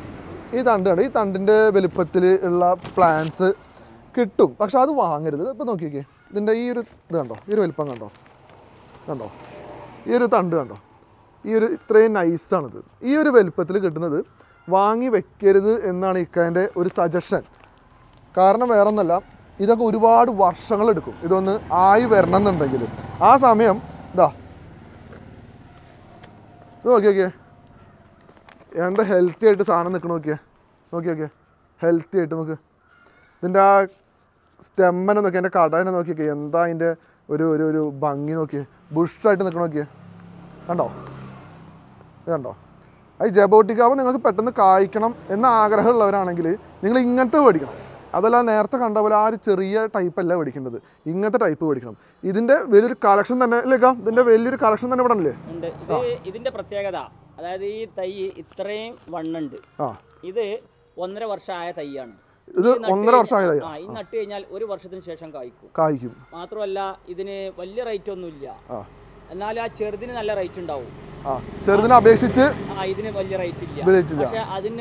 ഈ തണ്ടിൻ്റെ വലുപ്പത്തിൽ ഉള്ള പ്ലാന്റ്സ് കിട്ടും. പക്ഷെ അത് വാങ്ങരുത്. ഇപ്പോൾ നോക്കിയൊക്കെ ഇതിൻ്റെ ഈ ഒരു ഇത് കണ്ടോ, ഈ ഒരു വലുപ്പം കണ്ടോ, ഈ ഒരു തണ്ട് കണ്ടോ, ഇത്രയും നൈസാണിത്. ഈ ഒരു വലുപ്പത്തിൽ കിട്ടുന്നത് വാങ്ങി വെക്കരുത് എന്നാണ് ഇക്കൻ്റെ ഒരു സജഷൻ. കാരണം വേറെ ഒന്നല്ല, ഇതൊക്കെ ഒരുപാട് വർഷങ്ങളെടുക്കും ഇതൊന്ന് ആയി വരണം എന്നുണ്ടെങ്കിൽ. ആ സമയം ഇത് നോക്കിയൊക്കെ എന്താ ഹെൽത്തി ആയിട്ട് സാധനം നിൽക്കണം. നോക്കിയൊക്കെ ഹെൽത്തി ആയിട്ട് നോക്ക്. ഇതിൻ്റെ ആ സ്റ്റെമ്മനെ നോക്കി, എൻ്റെ കടനെ നോക്കിയൊക്കെ എന്താ അതിൻ്റെ ഒരു ഭംഗി നോക്കിയേ, ബുഷായിട്ട് നിൽക്കണം നോക്കിയേ, കണ്ടോ. അത് ജബോട്ടിക്കാവ് നിങ്ങൾക്ക് പെട്ടെന്ന് കായ്ക്കണം എന്ന ആഗ്രഹമുള്ളവരാണെങ്കിൽ നിങ്ങൾ ഇങ്ങനത്തെ മേടിക്കണം. അതല്ല നേരത്തെ കണ്ട പോലെ ആ ഒരു ചെറിയ ടൈപ്പ് അല്ല മേടിക്കേണ്ടത്, ഇങ്ങനത്തെ ടൈപ്പ് മേടിക്കണം. ഇതിൻ്റെ വലിയൊരു കളക്ഷൻ തന്നെ അല്ലേക്കാ, ഇതിൻ്റെ വലിയൊരു കളക്ഷൻ തന്നെ ഇവിടെ അല്ലേ. ഇതിൻ്റെ പ്രത്യേകത അതായത് ഈ തൈ ഇത്രയും വണ്ണുണ്ട്. ഇത് 1.5 വർഷമായ തൈയാണ്. ഇത് 1.5 വർഷമായ തൈ. ഈ നട്ട് കഴിഞ്ഞാൽ 1 വർഷത്തിന് ശേഷം കായ്ക്കും. മാത്രമല്ല ഇതിന് വലിയ റേറ്റ് ഒന്നുമില്ല, എന്നാൽ ആ ചെറുതിന് നല്ല റേറ്റ് ഉണ്ടാവും. ചെറുതിനെ അപേക്ഷിച്ച് ഇതിന് വലിയ റേറ്റ് ഇല്ല. പക്ഷെ അതിന്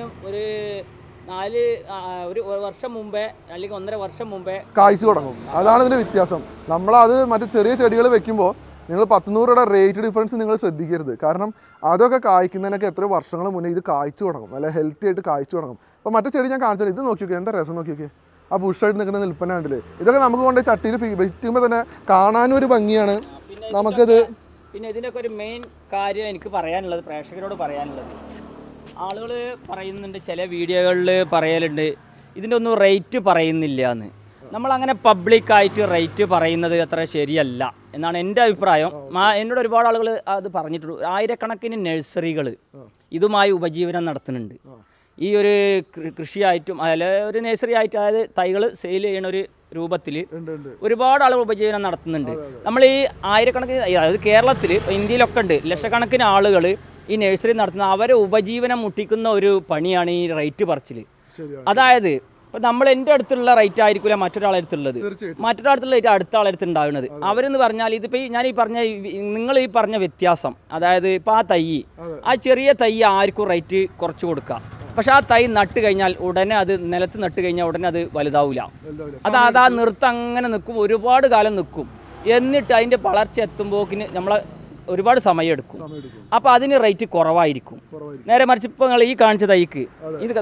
ഒരു വർഷം മുമ്പേ അല്ലെങ്കിൽ 1.5 വർഷം മുമ്പേ കായ്ച്ചു തുടങ്ങും. അതാണ് ഇതിന്റെ വ്യത്യാസം. നമ്മളത് മറ്റു ചെറിയ ചെടികൾ വെക്കുമ്പോൾ നിങ്ങൾ 100 രൂപയുടെ റേറ്റ് ഡിഫറൻസ് നിങ്ങൾ ശ്രദ്ധിക്കരുത്. കാരണം അതൊക്കെ കായ്ക്കുന്നതിനൊക്കെ എത്ര വർഷങ്ങൾ മുന്നേ ഇത് കായ്ച്ചു തുടങ്ങും, നല്ല ഹെൽത്തി ആയിട്ട് കായ്ച്ചു തുടങ്ങും. അപ്പോൾ മറ്റു ചെടി ഞാൻ കാണിച്ചത് ഇത് നോക്കിയൊക്കെ എന്താ രസം നോക്കിയൊക്കെ, ആ ബുഷായിട്ട് നിൽക്കുന്ന നിൽപ്പന കണ്ടില്ലേ. ഇതൊക്കെ നമുക്ക് കൊണ്ട് ചട്ടിയിൽ വെക്കുമ്പോൾ തന്നെ കാണാനും ഒരു ഭംഗിയാണ് നമുക്കത്. പിന്നെ ഇതിൻ്റെയൊക്കെ ഒരു മെയിൻ കാര്യം എനിക്ക് പറയാനുള്ളത്, പ്രേക്ഷകരോട് പറയാനുള്ളത്, ആളുകൾ പറയുന്നുണ്ട്, ചില വീഡിയോകളിൽ പറയലുണ്ട് ഇതിൻ്റെ ഒന്നും റേറ്റ് പറയുന്നില്ല എന്ന്. നമ്മളങ്ങനെ പബ്ലിക്കായിട്ട് റേറ്റ് പറയുന്നത് അത്ര ശരിയല്ല എന്നാണ് എൻ്റെ അഭിപ്രായം. എന്നോട് ഒരുപാട് ആളുകൾ അത് പറഞ്ഞിട്ടുണ്ട്. ആയിരക്കണക്കിന് നഴ്സറികൾ ഇതുമായി ഉപജീവനം നടത്തുന്നുണ്ട്. ഈ ഒരു കൃഷിയായിട്ടും അല്ല ഒരു നഴ്സറി ആയിട്ട്, അതായത് തൈകൾ സെയിൽ ചെയ്യണ ഒരു രൂപത്തിൽ ഒരുപാട് ആളുകൾ ഉപജീവനം നടത്തുന്നുണ്ട്. നമ്മൾ ഈ ആയിരക്കണക്കിന്, അതായത് കേരളത്തിൽ ഇന്ത്യയിലൊക്കെ ഉണ്ട് ലക്ഷക്കണക്കിന് ആളുകൾ ഈ നഴ്സറി നടത്തുന്ന, അവരെ ഉപജീവനം മുട്ടിക്കുന്ന ഒരു പണിയാണ് ഈ റേറ്റ് പറച്ചിൽ. അതായത് ഇപ്പം നമ്മൾ എൻ്റെ അടുത്തുള്ള റേറ്റ് ആയിരിക്കില്ല മറ്റൊരാളടുത്തുള്ളത്, മറ്റൊരാളടുത്തുള്ള റേറ്റ് അടുത്ത ആളടുത്ത് ഉണ്ടാകുന്നത്. അവരെന്ന് പറഞ്ഞാൽ ഇതിപ്പോൾ ഞാൻ നിങ്ങൾ പറഞ്ഞ വ്യത്യാസം, അതായത് ഇപ്പോൾ ആ ചെറിയ തൈ ആർക്കും റേറ്റ് കുറച്ച് കൊടുക്കാം, പക്ഷെ ആ തൈ നട്ട് കഴിഞ്ഞാൽ ഉടനെ അത് നിലത്ത് നട്ട് കഴിഞ്ഞാൽ ഉടനെ അത് വലുതാവില്ല. അതാ നിർത്തം അങ്ങനെ നിൽക്കും, ഒരുപാട് കാലം നിൽക്കും. എന്നിട്ട് അതിൻ്റെ വളർച്ച എത്തുമ്പോക്കിന് നമ്മളെ ഒരുപാട് സമയമെടുക്കും. അപ്പോൾ അതിന് റേറ്റ് കുറവായിരിക്കും. നേരെ മറിച്ച് ഇപ്പോൾ നിങ്ങൾ ഈ കാണിച്ച തൈക്ക് ഇത്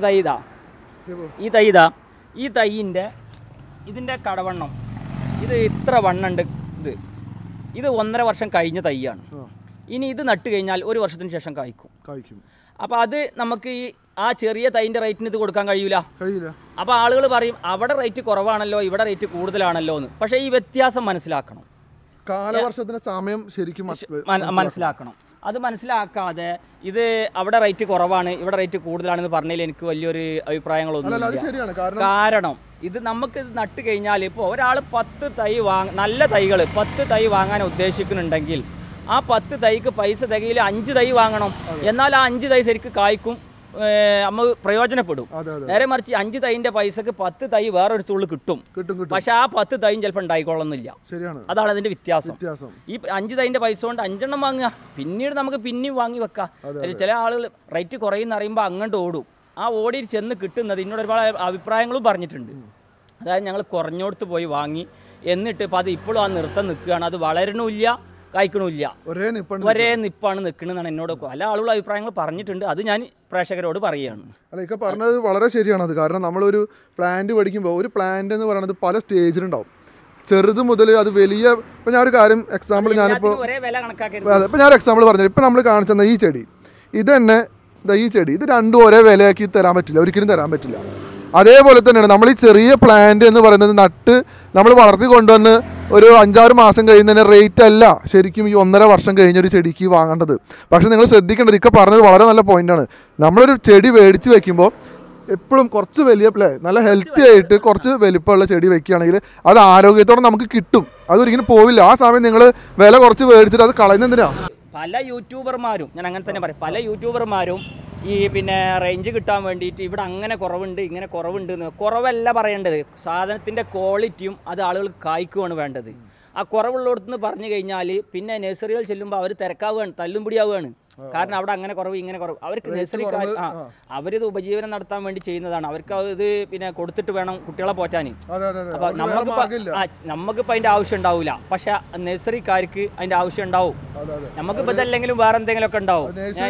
ഈ തൈയിൻ്റെ ഇതിൻ്റെ കടവണ്ണം ഇത് ഇത്ര വണ്ണുണ്ട്. ഇത് 1.5 വർഷം കഴിഞ്ഞ തൈയാണ്. ഇനി ഇത് നട്ട് കഴിഞ്ഞാൽ 1 വർഷത്തിന് ശേഷം കായ്ക്കും. അപ്പോൾ അത് നമുക്ക് ഈ ആ ചെറിയ തൈൻ്റെ റേറ്റിന് ഇത് കൊടുക്കാൻ കഴിയില്ല. അപ്പോൾ ആളുകൾ പറയും അവിടെ റേറ്റ് കുറവാണല്ലോ ഇവിടെ റേറ്റ് കൂടുതലാണല്ലോ എന്ന്. പക്ഷേ ഈ വ്യത്യാസം മനസ്സിലാക്കണം, കാലവർഷത്തിന് സമയം ശരിക്കും മനസ്സിലാക്കണം. അത് മനസ്സിലാക്കാതെ ഇത് അവിടെ റേറ്റ് കുറവാണ് ഇവിടെ റേറ്റ് കൂടുതലാണെന്ന് പറഞ്ഞതിൽ എനിക്ക് വലിയൊരു അഭിപ്രായങ്ങളൊന്നും. കാരണം ഇത് നമുക്ക് ഇത് നട്ട് കഴിഞ്ഞാൽ ഇപ്പോൾ ഒരാൾ 10 തൈ നല്ല തൈകൾ 10 തൈ വാങ്ങാൻ ഉദ്ദേശിക്കുന്നുണ്ടെങ്കിൽ ആ 10 തൈക്ക് പൈസ തികയിൽ 5 തൈ വാങ്ങണം. എന്നാൽ ആ 5 തൈ ശരിക്കും കായ്ക്കും, നമ്മൾ പ്രയോജനപ്പെടും. നേരെ മറിച്ച് 5 തൈൻ്റെ പൈസക്ക് 10 തൈ വേറൊരു തുള്ളി കിട്ടും. പക്ഷെ ആ 10 തൈയും ചിലപ്പോൾ ഉണ്ടായിക്കൊള്ളുന്നില്ല. അതാണ് അതിന്റെ വ്യത്യാസം. ഈ 5 തൈൻ്റെ പൈസ കൊണ്ട് 5 എണ്ണം വാങ്ങുക, പിന്നീട് നമുക്ക് പിന്നെയും വാങ്ങി വെക്കാം. ചില ആളുകൾ റേറ്റ് കുറയുന്ന അറിയുമ്പോൾ അങ്ങോട്ട് ഓടും. ആ ഓടി ചെന്ന് കിട്ടുന്നത് എന്നോട് ഒരുപാട് അഭിപ്രായങ്ങളും പറഞ്ഞിട്ടുണ്ട്. അതായത് ഞങ്ങൾ കുറഞ്ഞോടത്ത് പോയി വാങ്ങി എന്നിട്ട് ഇപ്പോൾ അത് ഇപ്പോഴും ആ നൃത്തം നിൽക്കുകയാണ്, അത് വളരണമില്ല കായ്ക്കണില്ല, ഒരേ നിപ്പാണ് നിൽക്കണമെന്നാണ് എന്നോട് പല ആളുകൾ അഭിപ്രായങ്ങൾ പറഞ്ഞിട്ടുണ്ട്. അത് ഞാൻ പ്രേക്ഷകരോട് പറയുകയാണ്. അല്ല, ഇതൊക്കെ പറഞ്ഞത് വളരെ ശരിയാണത്. കാരണം നമ്മളൊരു പ്ലാന്റ് പഠിക്കുമ്പോൾ ഒരു പ്ലാന്റ് എന്ന് പറയുന്നത് പല സ്റ്റേജിലുണ്ടാവും. ചെറുത് മുതൽ അത് വലിയ. ഇപ്പോൾ ഞാനൊരു കാര്യം എക്സാമ്പിൾ ഞാനിപ്പോൾ ഞാൻ എക്സാമ്പിൾ പറഞ്ഞത് ഇപ്പോൾ നമ്മൾ കാണിച്ചെന്ന ഈ ചെടി ഇത് തന്നെ ഈ ചെടി ഇത് രണ്ടും ഒരേ വിലയാക്കി തരാൻ പറ്റില്ല, ഒരിക്കലും തരാൻ പറ്റില്ല. അതേപോലെ തന്നെയാണ് നമ്മൾ ഈ ചെറിയ പ്ലാന്റ് എന്ന് പറയുന്നത് നട്ട് നമ്മൾ വളർത്തി കൊണ്ടുവന്ന് ഒരു 5-6 മാസം കഴിയുന്നതിന് റേറ്റ് അല്ല ശരിക്കും ഈ 1.5 വർഷം കഴിഞ്ഞൊരു ചെടിക്ക് വാങ്ങേണ്ടത്. പക്ഷേ നിങ്ങൾ ശ്രദ്ധിക്കേണ്ടത്, ഇതൊക്കെ പറഞ്ഞത് വളരെ നല്ല പോയിന്റാണ്. നമ്മളൊരു ചെടി മേടിച്ച് വെക്കുമ്പോൾ എപ്പോഴും കുറച്ച് വലിയ നല്ല ഹെൽത്തി ആയിട്ട് കുറച്ച് വലിപ്പമുള്ള ചെടി വെക്കുകയാണെങ്കിൽ അത് ആരോഗ്യത്തോടെ നമുക്ക് കിട്ടും, അതൊരിക്കലും പോവില്ല. ആ സമയം നിങ്ങൾ വില കുറച്ച് മേടിച്ചിട്ട് അത് കളയുന്നതിനാണ്. പല യൂട്യൂബർമാരും, ഞാൻ അങ്ങനെ തന്നെ പറയും, പല യൂട്യൂബർമാരും ഈ റേഞ്ച് കിട്ടാൻ വേണ്ടിയിട്ട് ഇവിടെ അങ്ങനെ കുറവുണ്ട് ഇങ്ങനെ കുറവുണ്ട് എന്ന്. കുറവല്ല പറയേണ്ടത്, സാധനത്തിൻ്റെ ക്വാളിറ്റിയും അത് ആളുകൾ കായ്ക്കുകയാണ് വേണ്ടത്. ആ കുറവുള്ളിടത്തുനിന്ന് പറഞ്ഞു കഴിഞ്ഞാൽ പിന്നെ നഴ്സറികൾ ചെല്ലുമ്പോൾ അവർ തിരക്കാവുകയാണ്, തല്ലും പിടിയാവുകയാണ്. കാരണം അവിടെ അങ്ങനെ കുറവ് ഇങ്ങനെ കുറവ്. അവർക്ക് നഴ്സറിക്കാർ അവരിത് ഉപജീവനം നടത്താൻ വേണ്ടി ചെയ്യുന്നതാണ്. അവർക്ക് ഇത് കൊടുത്തിട്ട് വേണം കുട്ടികളെ പോറ്റാൻ. അപ്പോൾ നമുക്കിപ്പോൾ അതിൻ്റെ ആവശ്യം ഉണ്ടാവില്ല, പക്ഷെ നഴ്സറിക്കാർക്ക് അതിൻ്റെ ആവശ്യം ഉണ്ടാവും. നമുക്കിപ്പോൾ ഇതല്ലെങ്കിലും വേറെ എന്തെങ്കിലുമൊക്കെ ഉണ്ടാവും.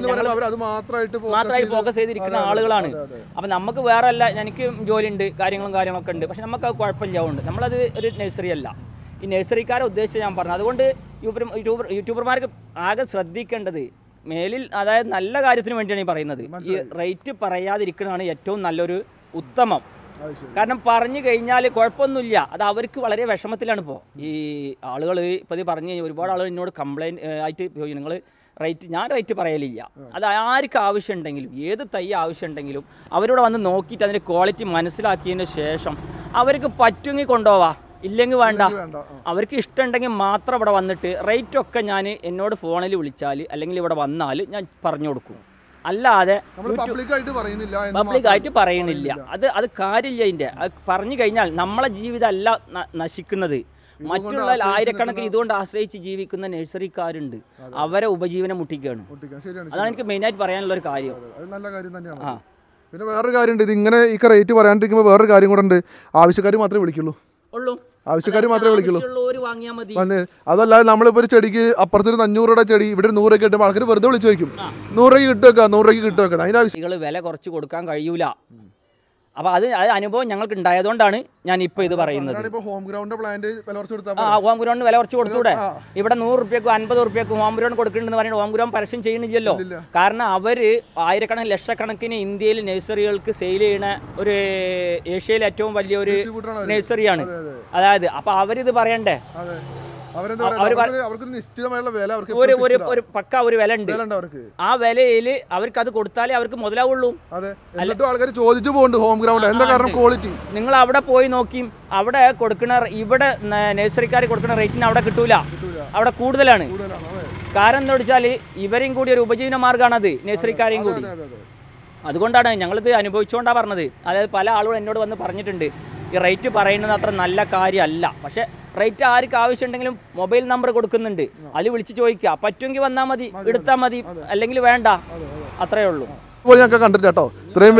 മാത്രമായി ഫോക്കസ് ചെയ്തിരിക്കുന്ന ആളുകളാണ്. അപ്പം നമുക്ക് വേറെ അല്ല, എനിക്ക് ജോലിയുണ്ട് കാര്യങ്ങളൊക്കെ ഉണ്ട്, പക്ഷെ നമുക്ക് അത് കുഴപ്പമില്ലാവുണ്ട്. നമ്മളത് ഒരു നഴ്സറി അല്ല, ഈ നഴ്സറിക്കാരെ ഉദ്ദേശിച്ച് ഞാൻ പറഞ്ഞു. അതുകൊണ്ട് യൂട്യൂബർമാർക്ക് ആകെ ശ്രദ്ധിക്കേണ്ടത് മേലിൽ, അതായത് നല്ല കാര്യത്തിന് വേണ്ടിയാണ് ഈ പറയുന്നത്. ഈ റേറ്റ് പറയാതിരിക്കുന്നതാണ് ഏറ്റവും നല്ലൊരു ഉത്തമം. കാരണം പറഞ്ഞു കഴിഞ്ഞാൽ കുഴപ്പമൊന്നുമില്ല, അത് അവർക്ക് വളരെ വിഷമത്തിലാണ്. ഇപ്പോൾ ഈ ആളുകൾ ഇപ്പോൾ ഇത് പറഞ്ഞു കഴിഞ്ഞാൽ ഒരുപാട് ആളുകൾ എന്നോട് കംപ്ലയിൻറ്റ് ആയിട്ട് ചോദിച്ചു, നിങ്ങൾ ഞാൻ റേറ്റ് പറയലില്ല. അത് ആർക്ക് ആവശ്യമുണ്ടെങ്കിലും ഏത് തൈ ആവശ്യമുണ്ടെങ്കിലും അവരോട് വന്ന് നോക്കിയിട്ട് അതിൻ്റെ ക്വാളിറ്റി മനസ്സിലാക്കിയതിന് ശേഷം അവർക്ക് പറ്റുമെങ്കിൽ കൊണ്ടുപോവാം, ഇല്ലെങ്കിൽ വേണ്ട. അവർക്ക് ഇഷ്ടമുണ്ടെങ്കിൽ മാത്രം ഇവിടെ വന്നിട്ട് റേറ്റൊക്കെ ഞാൻ എന്നോട് ഫോണിൽ വിളിച്ചാൽ അല്ലെങ്കിൽ ഇവിടെ വന്നാൽ ഞാൻ പറഞ്ഞു കൊടുക്കും. അല്ലാതെ പബ്ലിക്കായിട്ട് പറയുന്നില്ല. അത് കാര്യമില്ല. അതിൻ്റെ അത് പറഞ്ഞു കഴിഞ്ഞാൽ നമ്മളെ ജീവിതം അല്ല നശിക്കുന്നത്. മറ്റുള്ള ആയിരക്കണക്കിന് ഇതുകൊണ്ട് ആശ്രയിച്ച് ജീവിക്കുന്ന നഴ്സറിക്കാരുണ്ട്, അവരെ ഉപജീവനം മുട്ടിക്കുകയാണ്. അതാണ് എനിക്ക് മെയിനായിട്ട് പറയാനുള്ള ഒരു കാര്യം. ആ, പിന്നെ വേറൊരു കാര്യമുണ്ട്, ഇതിങ്ങനെ ഈ റേറ്റ് പറയാണ്ടിരിക്കുമ്പോൾ വേറൊരു കാര്യം കൂടെ ഉണ്ട്. ആവശ്യക്കാർ മാത്രമേ വിളിക്കുള്ളൂ, ആവശ്യക്കാർ മാത്രമേ വിളിക്കുള്ളൂ. അതല്ലാതെ നമ്മളിപ്പോൾ ഒരു ചെടിക്ക് അപ്പുറത്തൊരു 500 രൂപയുടെ ചെടി ഇവിടെ 100 രൂപയ്ക്ക് കിട്ടുമ്പോൾ ആൾക്കാർ വെറുതെ വിളിച്ചു വയ്ക്കും, 100 രൂപയ്ക്ക് കിട്ടുവെക്കാം, 100 രൂപയ്ക്ക് കിട്ടുവെക്കാം. അതിൻ്റെ ആവശ്യം വില കുറച്ച് കൊടുക്കാൻ കഴിയൂല. അപ്പോൾ അത് അനുഭവം ഞങ്ങൾക്ക് ഉണ്ടായതുകൊണ്ടാണ് ഞാൻ ഇപ്പോൾ ഇത് പറയുന്നത്. Home ground plant home ground വില കുറച്ച് കൊടുത്തൂടെ? ഇവിടെ 100 രൂപയ്ക്കും 50 രൂപയ്ക്കും ഹോം ഗ്രൗണ്ട് കൊടുക്കുന്നുണ്ടെന്ന് പറയുന്നത് ഹോം ഗ്രൗണ്ട് പരസ്യം ചെയ്യുന്നില്ലല്ലോ. കാരണം അവർ ആയിരക്കണക്കിന് ലക്ഷക്കണക്കിന് ഇന്ത്യയിൽ നഴ്സറികൾക്ക് സെയിൽ ചെയ്യുന്ന ഒരു ഏഷ്യയിലെ ഏറ്റവും വലിയൊരു നഴ്സറിയാണ്. അതായത് അപ്പോൾ അവരിത് പറയണ്ടേ? ഒരു പക്ക ഒരു വില ഉണ്ട്. ആ വിലയിൽ അവർക്ക് അത് കൊടുത്താലേ അവർക്ക് മുതലാവുള്ളൂ. നിങ്ങൾ അവിടെ പോയി നോക്കി, അവിടെ കൊടുക്കുന്ന ഇവിടെ നഴ്സറിക്കാർ കൊടുക്കുന്ന റേറ്റിന് അവിടെ കിട്ടൂല, അവിടെ കൂടുതലാണ്. കാരണം എന്താ വെച്ചാൽ ഇവരെയും കൂടി ഒരു ഉപജീവന മാർഗ്ഗമാണത്, നഴ്സറിക്കാരെയും കൂടി. അതുകൊണ്ടാണ് ഞങ്ങളിത് അനുഭവിച്ചുകൊണ്ടാണ് പറഞ്ഞത്. അതായത് പല ആളുകളും എന്നോട് വന്ന് പറഞ്ഞിട്ടുണ്ട്, ഈ റേറ്റ് പറയുന്നത് അത്ര നല്ല കാര്യമല്ല. പക്ഷെ റേറ്റ് ആർക്ക് ആവശ്യമുണ്ടെങ്കിലും മൊബൈൽ നമ്പർ കൊടുക്കുന്നുണ്ട്, അതിൽ വിളിച്ച് ചോദിക്കുക, പറ്റുമെങ്കിൽ വന്നാൽ മതി, എടുത്താൽ മതി, അല്ലെങ്കിൽ വേണ്ട, അത്രയേ ഉള്ളൂ. പോലെ ഞങ്ങൾക്ക് കണ്ടിട്ട് കേട്ടോ. ഇത്രയും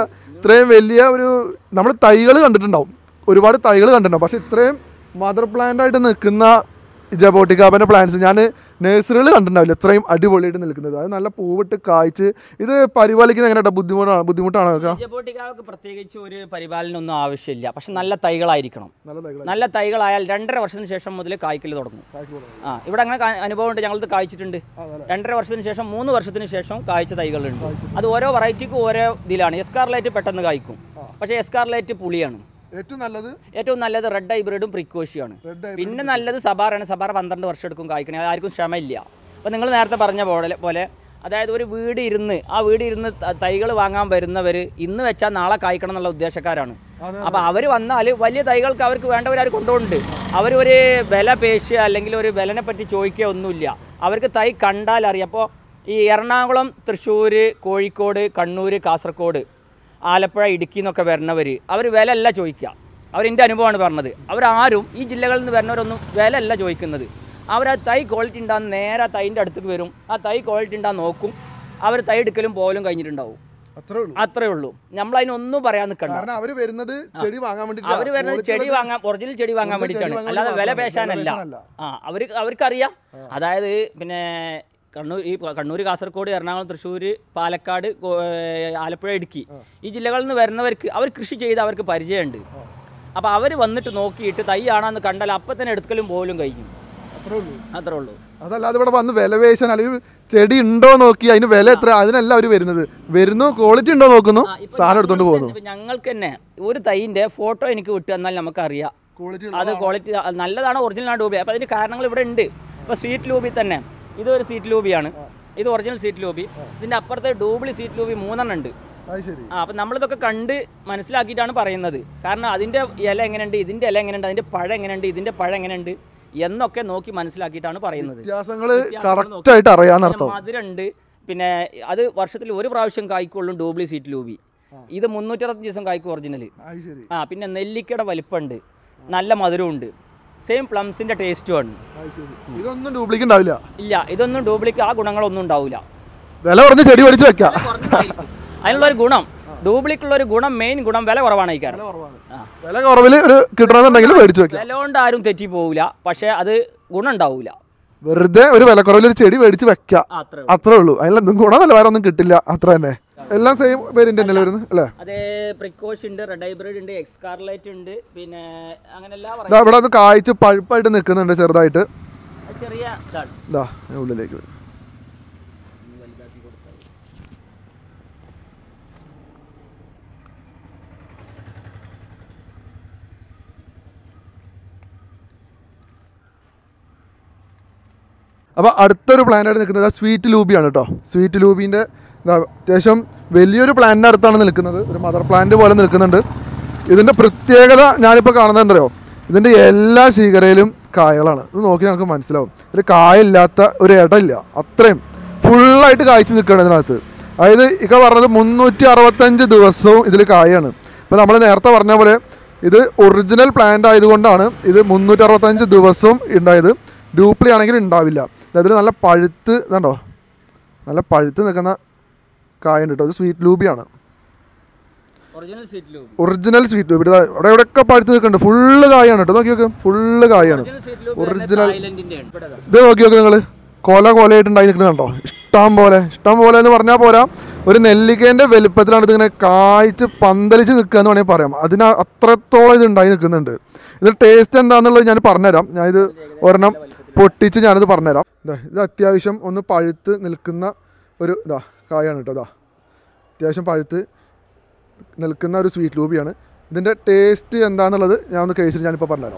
വലിയ ഒരു നമ്മൾ തൈകൾ കണ്ടിട്ടുണ്ടാവും, ഒരുപാട് തൈകൾ കണ്ടിട്ടുണ്ടാവും. പക്ഷേ ഇത്രയും മദർ പ്ലാന്റ് ആയിട്ട് നിൽക്കുന്ന ജബോട്ടിക്കാബിൻ്റെ പ്ലാന്റ്സ് ഞാൻ നഴ്സറികൾ കണ്ടിട്ടുണ്ടാവില്ല, ഇത്രയും അടിപൊളിയായിട്ട് നിൽക്കുന്നത്. അത് നല്ല പൂവിട്ട് കായ്ച്ച് ഇത് പരിപാലിക്കുന്നത് എങ്ങനെയാ ബുദ്ധിമുട്ടാണോ? ജബോട്ടിക്കാവക്ക് പ്രത്യേകിച്ച് ഒരു പരിപാലനമൊന്നും ആവശ്യമില്ല. പക്ഷെ നല്ല തൈകളായിരിക്കണം. നല്ല തൈകളായാൽ 2.5 വർഷത്തിന് ശേഷം മുതൽ കായ്ക്കൽ തുടങ്ങും. ഇവിടെ അങ്ങനെ അനുഭവം ഉണ്ട്, ഞങ്ങളത് കായ്ച്ചിട്ടുണ്ട്. 2.5 വർഷത്തിന് ശേഷം 3 വർഷത്തിന് ശേഷം കായ്ച്ച തൈകളുണ്ട്. അത് ഓരോ വെറൈറ്റിക്കും ഓരോ ഇതിലാണ്. എസ്കാർലൈറ്റ് പെട്ടെന്ന് കായ്ക്കും, പക്ഷേ എസ്കാർലൈറ്റ് പുളിയാണ്. ഏറ്റവും നല്ലത് റെഡ് ഹൈബ്രിഡും പ്രിക്കോഷിയാണ്. പിന്നെ നല്ലത് സബാറാണ്. സബാർ 12 വർഷം എടുക്കും കായ്ക്കണേ, അത് ആർക്കും ക്ഷമയില്ല. അപ്പോൾ നിങ്ങൾ നേരത്തെ പറഞ്ഞ പോലെ അതായത് ഒരു വീട് ഇരുന്ന് തൈകൾ വാങ്ങാൻ വരുന്നവർ ഇന്ന് വെച്ചാൽ നാളെ കായ്ക്കണം എന്നുള്ള ഉദ്ദേശക്കാരാണ്. അപ്പോൾ അവർ വന്നാൽ വലിയ തൈകൾക്ക് അവർക്ക് വേണ്ടവരാർ കൊണ്ടുപോകുന്നുണ്ട്. അവരൊരു വില പേശുക അല്ലെങ്കിൽ ഒരു വിലനെ പറ്റി ചോദിക്കുക ഒന്നുമില്ല. അവർക്ക് തൈ കണ്ടാൽ അറിയാം. അപ്പോൾ ഈ എറണാകുളം, തൃശ്ശൂർ, കോഴിക്കോട്, കണ്ണൂർ, കാസർഗോഡ്, ആലപ്പുഴ, ഇടുക്കി എന്നൊക്കെ വരുന്നവർ അവർ വില അല്ല ചോദിക്കുക. അവരെൻ്റെ അനുഭവമാണ് പറഞ്ഞത്. അവരാരും ഈ ജില്ലകളിൽ നിന്ന് വരുന്നവരൊന്നും വില അല്ല ചോദിക്കുന്നത്. അവർ ആ തൈ ക്വാളിറ്റി ഉണ്ടാകുന്ന നേരെ തൈൻ്റെ അടുത്തേക്ക് വരും, ആ തൈ ക്വാളിറ്റി ഉണ്ടാകുന്ന നോക്കും, അവർ തൈ എടുക്കലും പോലും കഴിഞ്ഞിട്ടുണ്ടാവും. അത്രേ ഉള്ളൂ. നമ്മളതിനൊന്നും പറയാൻ നിൽക്കണ്ട. അവർ വരുന്നത് ചെടി വാങ്ങാൻ, ഒറിജിനൽ ചെടി വാങ്ങാൻ വേണ്ടിയിട്ടാണ്, അല്ലാതെ വില പേശാനല്ല. അവർക്കറിയാം. അതായത് പിന്നെ കണ്ണൂർ, കാസർഗോഡ്, എറണാകുളം, തൃശ്ശൂർ, പാലക്കാട്, ആലപ്പുഴ, ഇടുക്കി ഈ ജില്ലകളിൽ നിന്ന് വരുന്നവർക്ക് അവർ കൃഷി ചെയ്ത് അവർക്ക് പരിചയമുണ്ട്. അപ്പോൾ അവർ വന്നിട്ട് നോക്കിയിട്ട് തൈ ആണെന്ന് കണ്ടാൽ അപ്പം തന്നെ എടുക്കലും പോലും കഴിഞ്ഞു. അത്രേ ഉള്ളൂ. അതല്ലാതെ ഇവിടെ വന്ന് വില പേശാൻ അല്ലെങ്കിൽ ചെടി ഉണ്ടോ നോക്കി അതിന് വില എത്ര, അതിനല്ല അവർ വരുന്നു ക്വാളിറ്റി ഉണ്ടോ നോക്കുന്നു, സാധനം എടുത്തോണ്ട് പോകുന്നു. ഞങ്ങൾക്ക് തന്നെ ഒരു തൈൻ്റെ ഫോട്ടോ എനിക്ക് വിട്ടു തന്നാൽ നമുക്കറിയാം അത് ക്വാളിറ്റി നല്ലതാണോ ഒറിജിനൽ ഡൂബി. അപ്പോൾ അതിൻ്റെ കാരണങ്ങൾ ഇവിടെ ഉണ്ട്. ഇപ്പോൾ സ്വീറ്റ് ലൂബി തന്നെ ഇതൊരു സീറ്റ് ലൂബിയാണ്, ഇത് ഒറിജിനൽ സീറ്റ് ലൂബി. ഇതിൻ്റെ അപ്പുറത്തെ ഡൂബിളി സീറ്റ് ലൂബി 3 ഉണ്ട്. അപ്പം നമ്മളിതൊക്കെ കണ്ട് മനസ്സിലാക്കിയിട്ടാണ് പറയുന്നത്. കാരണം അതിൻ്റെ ഇല എങ്ങനെയുണ്ട്, ഇതിൻ്റെ ഇല എങ്ങനെയുണ്ട്, അതിൻ്റെ പഴം എങ്ങനെയുണ്ട്, ഇതിൻ്റെ പഴം എങ്ങനെയുണ്ട് എന്നൊക്കെ നോക്കി മനസ്സിലാക്കിയിട്ടാണ് പറയുന്നത്. മധുരമുണ്ട്. പിന്നെ അത് വർഷത്തിൽ ഒരു പ്രാവശ്യം കായ്ക്കുള്ളും ഡൂബിളി സീറ്റ് ലൂബി. ഇത് 360 ദിവസം കായ്ക്കും ഒറിജിനൽ. പിന്നെ നെല്ലിക്കയുടെ വലിപ്പമുണ്ട്, നല്ല മധുരമുണ്ട്, സെയിം പ്ലംസിന്റെ ടേസ്റ്റുമാണ്. ഇതൊന്നും ഡ്യൂപ്ലിക്കേറ്റ് ഉണ്ടാവില്ല. ഇല്ല, ഇതൊന്നും ഡ്യൂപ്ലിക്കേറ്റ് ആ ഗുണങ്ങളൊന്നും ഉണ്ടാവില്ല. വില കുറഞ്ഞ ചെടി മേടിച്ച് വെക്കാം. അതിനുള്ളൊരു ഗുണം, ഡ്യൂപ്ലിക്കുള്ള ഒരു ഗുണം, മെയിൻ ഗുണം വില കുറവാണ്. ഈ കാരണം വില കുറവിൽ ഒരു കിട്ടണമെന്നുണ്ടെങ്കിൽ മേടിച്ച് വെക്കാം. വില കൊണ്ട് ആരും തെറ്റി പോവില്ല, പക്ഷെ അത് ഗുണം ഉണ്ടാവില്ല. വെറുതെ ഒരു വില കുറവിൽ ഒരു ചെടി മേടിച്ച് വെക്കാം, അത്രേ ഉള്ളൂ. അതിലെന്തും ഗുണം നിലവാരമൊന്നും കിട്ടില്ല, അത്ര തന്നെ. എല്ലാം സെയിം വേരിയന്റ് തന്നെ വരുന്നത് അല്ലേ? അതെ, പ്രിക്കോഷ് ഉണ്ട്, റെഡ് ഹൈബ്രിഡ് ഉണ്ട്, എക്സ്കാർലൈറ്റ് ഉണ്ട്, പിന്നെ അങ്ങനെ എല്ലാം ഇവിടെ ഒന്ന് കായ്ച്ച് പഴുപ്പായിട്ട് നിൽക്കുന്നുണ്ട് ചെറുതായിട്ട്. ചെറിയ ഉള്ളിലേക്ക് വരും. അപ്പോൾ അടുത്തൊരു പ്ലാന്റായിട്ട് നിൽക്കുന്നത് സ്വീറ്റ് ലൂബിയാണ് കേട്ടോ. സ്വീറ്റ് ലൂബീൻ്റെ അത്യാവശ്യം വലിയൊരു പ്ലാന്റിൻ്റെ അടുത്താണ് നിൽക്കുന്നത്. ഒരു മദർ പ്ലാന്റ് പോലെ നിൽക്കുന്നുണ്ട്. ഇതിൻ്റെ പ്രത്യേകത ഞാനിപ്പോൾ കാണുന്നുണ്ടല്ലോ, ഇതിൻ്റെ എല്ലാ ശീകരയിലും കായകളാണ്. ഇത് നോക്കി നമുക്ക് മനസ്സിലാവും. ഇതിൽ കായില്ലാത്ത ഒരു ഇടയില്ല, അത്രയും ഫുള്ളായിട്ട് കായ്ച്ച് നിൽക്കുകയാണ് ഇതിനകത്ത്. അതായത് ഇക്ക പറഞ്ഞത് 365 ദിവസവും ഇതിൽ കായാണ്. ഇപ്പോൾ നമ്മൾ നേരത്തെ പറഞ്ഞ പോലെ ഇത് ഒറിജിനൽ പ്ലാന്റ് ആയതുകൊണ്ടാണ് ഇത് 365 ദിവസവും ഉണ്ടായത്. ഡ്യൂപ്ലി ആണെങ്കിൽ ഉണ്ടാവില്ല. അതിൽ നല്ല പഴുത്ത് ഇതുണ്ടോ, നല്ല പഴുത്ത് നിൽക്കുന്ന കായുണ്ട് കേട്ടോ. ഇത് സ്വീറ്റ് ലൂബിയാണ്, ഒറിജിനൽ സ്വീറ്റ് ലൂബി. ഇവിടെ എവിടെയൊക്കെ പഴുത്ത് നിൽക്കുന്നുണ്ട്, ഫുള്ള് കായാണ് കേട്ടോ. നോക്കി നോക്ക്, ഫുള്ള് കായാണ് ഒറിജിനൽ. ഇത് നോക്കി നോക്ക് നിങ്ങൾ, കൊലയായിട്ട് ഉണ്ടായി നിൽക്കുന്നത് കണ്ടോ. ഇഷ്ടം പോലെ എന്ന് പറഞ്ഞാൽ പോരാ, ഒരു നെല്ലിക്കേൻ്റെ വലുപ്പത്തിലാണ് ഇതിങ്ങനെ കായ്ച്ച് പന്തലിച്ച് നിൽക്കുക എന്ന് വേണമെങ്കിൽ പറയാം. അതിന് അത്രത്തോളം ഇത് ഉണ്ടായി നിൽക്കുന്നുണ്ട്. ഇത് ടേസ്റ്റ് എന്താണെന്നുള്ളത് ഞാൻ പറഞ്ഞുതരാം. ഞാനിത് ഒരെണ്ണം പൊട്ടിച്ച് ഞാനത് പറഞ്ഞുതരാം. ഇത് അത്യാവശ്യം ഒന്ന് പഴുത്ത് നിൽക്കുന്ന ഒരു കായാണ് കേട്ടോ. അത്യാവശ്യം പഴുത്ത് നിൽക്കുന്ന ഒരു സ്വീറ്റ് ലൂബിയാണ്. ഇതിൻ്റെ ടേസ്റ്റ് എന്താണെന്നുള്ളത് ഞാൻ ഒന്ന് കഴിച്ചിട്ട് ഞാനിപ്പോൾ പറഞ്ഞുതരാം.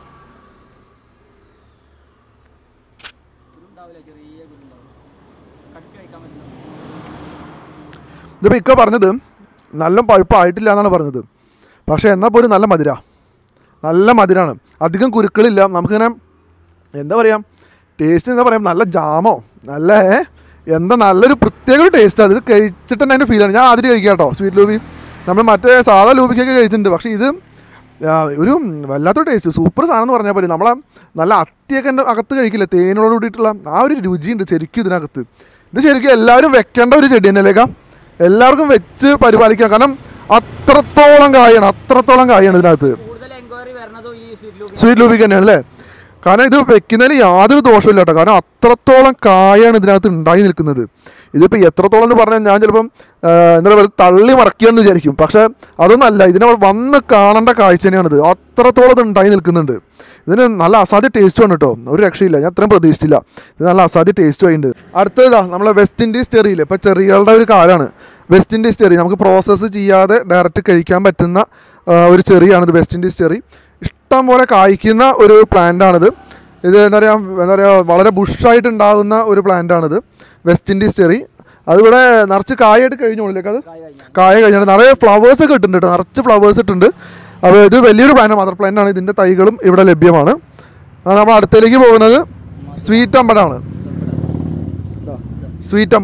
ഇതിപ്പോൾ ഇക്ക പറഞ്ഞത് നല്ല പഴുപ്പായിട്ടില്ല എന്നാണ് പറഞ്ഞത്. പക്ഷേ എന്നാൽ പോലും നല്ല മധുരമാണ്. അധികം കുരുക്കളില്ല. നമുക്കിങ്ങനെ എന്താ പറയുക, ടേസ്റ്റ് എന്താ പറയുക, നല്ല ജാമോ നല്ലൊരു പ്രത്യേക ഒരു ടേസ്റ്റാണ്. ഇത് കഴിച്ചിട്ട് തന്നെ അതിൻ്റെ ഫീലാണ്. ഞാൻ ആദ്യം കഴിക്കാം കേട്ടോ സ്വീറ്റ് ലൂബി. നമ്മൾ മറ്റേ സാധാ ലൂബിക്കൊക്കെ കഴിച്ചിട്ടുണ്ട്. പക്ഷേ ഇത് ഒരു വല്ലാത്തൊരു ടേസ്റ്റ്, സൂപ്പർ സാധനം എന്ന് പറഞ്ഞാൽ പോലെ. നമ്മളെ നല്ല അത്തിയൊക്കെ എൻ്റെ അകത്ത് കഴിക്കില്ല, തേനോട് കൂടിയിട്ടുള്ള ആ ഒരു രുചിയുണ്ട് ശരിക്കും ഇതിനകത്ത്. ഇത് ശരിക്കും എല്ലാവരും വെക്കേണ്ട ഒരു ചെടി തന്നെയല്ലേക്കാം. എല്ലാവർക്കും വെച്ച് പരിപാലിക്കാം. കാരണം അത്രത്തോളം കായാണ് ഇതിനകത്ത്. സ്വീറ്റ് ലൂബിക്ക് തന്നെയാണ് അല്ലേ? കാരണം ഇത് വെക്കുന്നതിന് യാതൊരു ദോഷമില്ല കേട്ടോ. കാരണം അത്രത്തോളം കായാണ് ഇതിനകത്ത് ഉണ്ടായി നിൽക്കുന്നത്. ഇതിപ്പോൾ എത്രത്തോളം എന്ന് പറഞ്ഞാൽ ഞാൻ ചിലപ്പം എന്താ പറയുക തള്ളി മറക്കുകയെന്ന് വിചാരിക്കും. പക്ഷേ അതൊന്നല്ല, ഇതിനെ വന്ന് കാണേണ്ട കാഴ്ച തന്നെയാണിത്. അത്രത്തോളം ഇത് ഉണ്ടായി നിൽക്കുന്നുണ്ട്. ഇതിന് നല്ല അസാധ്യ ടേസ്റ്റുമാണ് കേട്ടോ, ഒരു രക്ഷയില്ല. ഞാൻ അത്രയും പ്രതീക്ഷിച്ചില്ല. ഇത് നല്ല അസാധ്യ ടേസ്റ്റും ആയിട്ടുണ്ട്. അടുത്തതാ നമ്മളെ വെസ്റ്റ് ഇൻഡീസ് ചെറിയിൽ, ഇപ്പോൾ ചെറികളുടെ ഒരു കാലമാണ് വെസ്റ്റ് ഇൻഡീസ് ചെറി. നമുക്ക് പ്രോസസ്സ് ചെയ്യാതെ ഡയറക്റ്റ് കഴിക്കാൻ പറ്റുന്ന ഒരു ചെറിയാണിത് വെസ്റ്റ് ഇൻഡീസ് ചെറി. ഇഷ്ടം പോലെ കായ്ക്കുന്ന ഒരു പ്ലാന്റാണിത്. ഇത് എന്താ പറയുക വളരെ ബുഷായിട്ടുണ്ടാകുന്ന ഒരു പ്ലാന്റാണിത് വെസ്റ്റ് ഇൻഡീസ് ചെറി. അതിവിടെ നിറച്ച് കായായിട്ട് കഴിഞ്ഞോളിലേക്ക്, അത് കായ കഴിഞ്ഞാൽ നിറയെ ഫ്ലവേഴ്സൊക്കെ ഇട്ടുണ്ട് കേട്ടോ, നിറച്ച് ഫ്ലവേഴ്സ് ഇട്ടുണ്ട്. അപ്പോൾ ഇത് വലിയൊരു പ്ലാന്റ്, മദർ പ്ലാന്റാണ്. ഇതിൻ്റെ തൈകളും ഇവിടെ ലഭ്യമാണ്. നമ്മൾ അടുത്തേക്ക് പോകുന്നത് സ്വീറ്റ് അമ്പഴമാണ്. സ്വീറ്റ്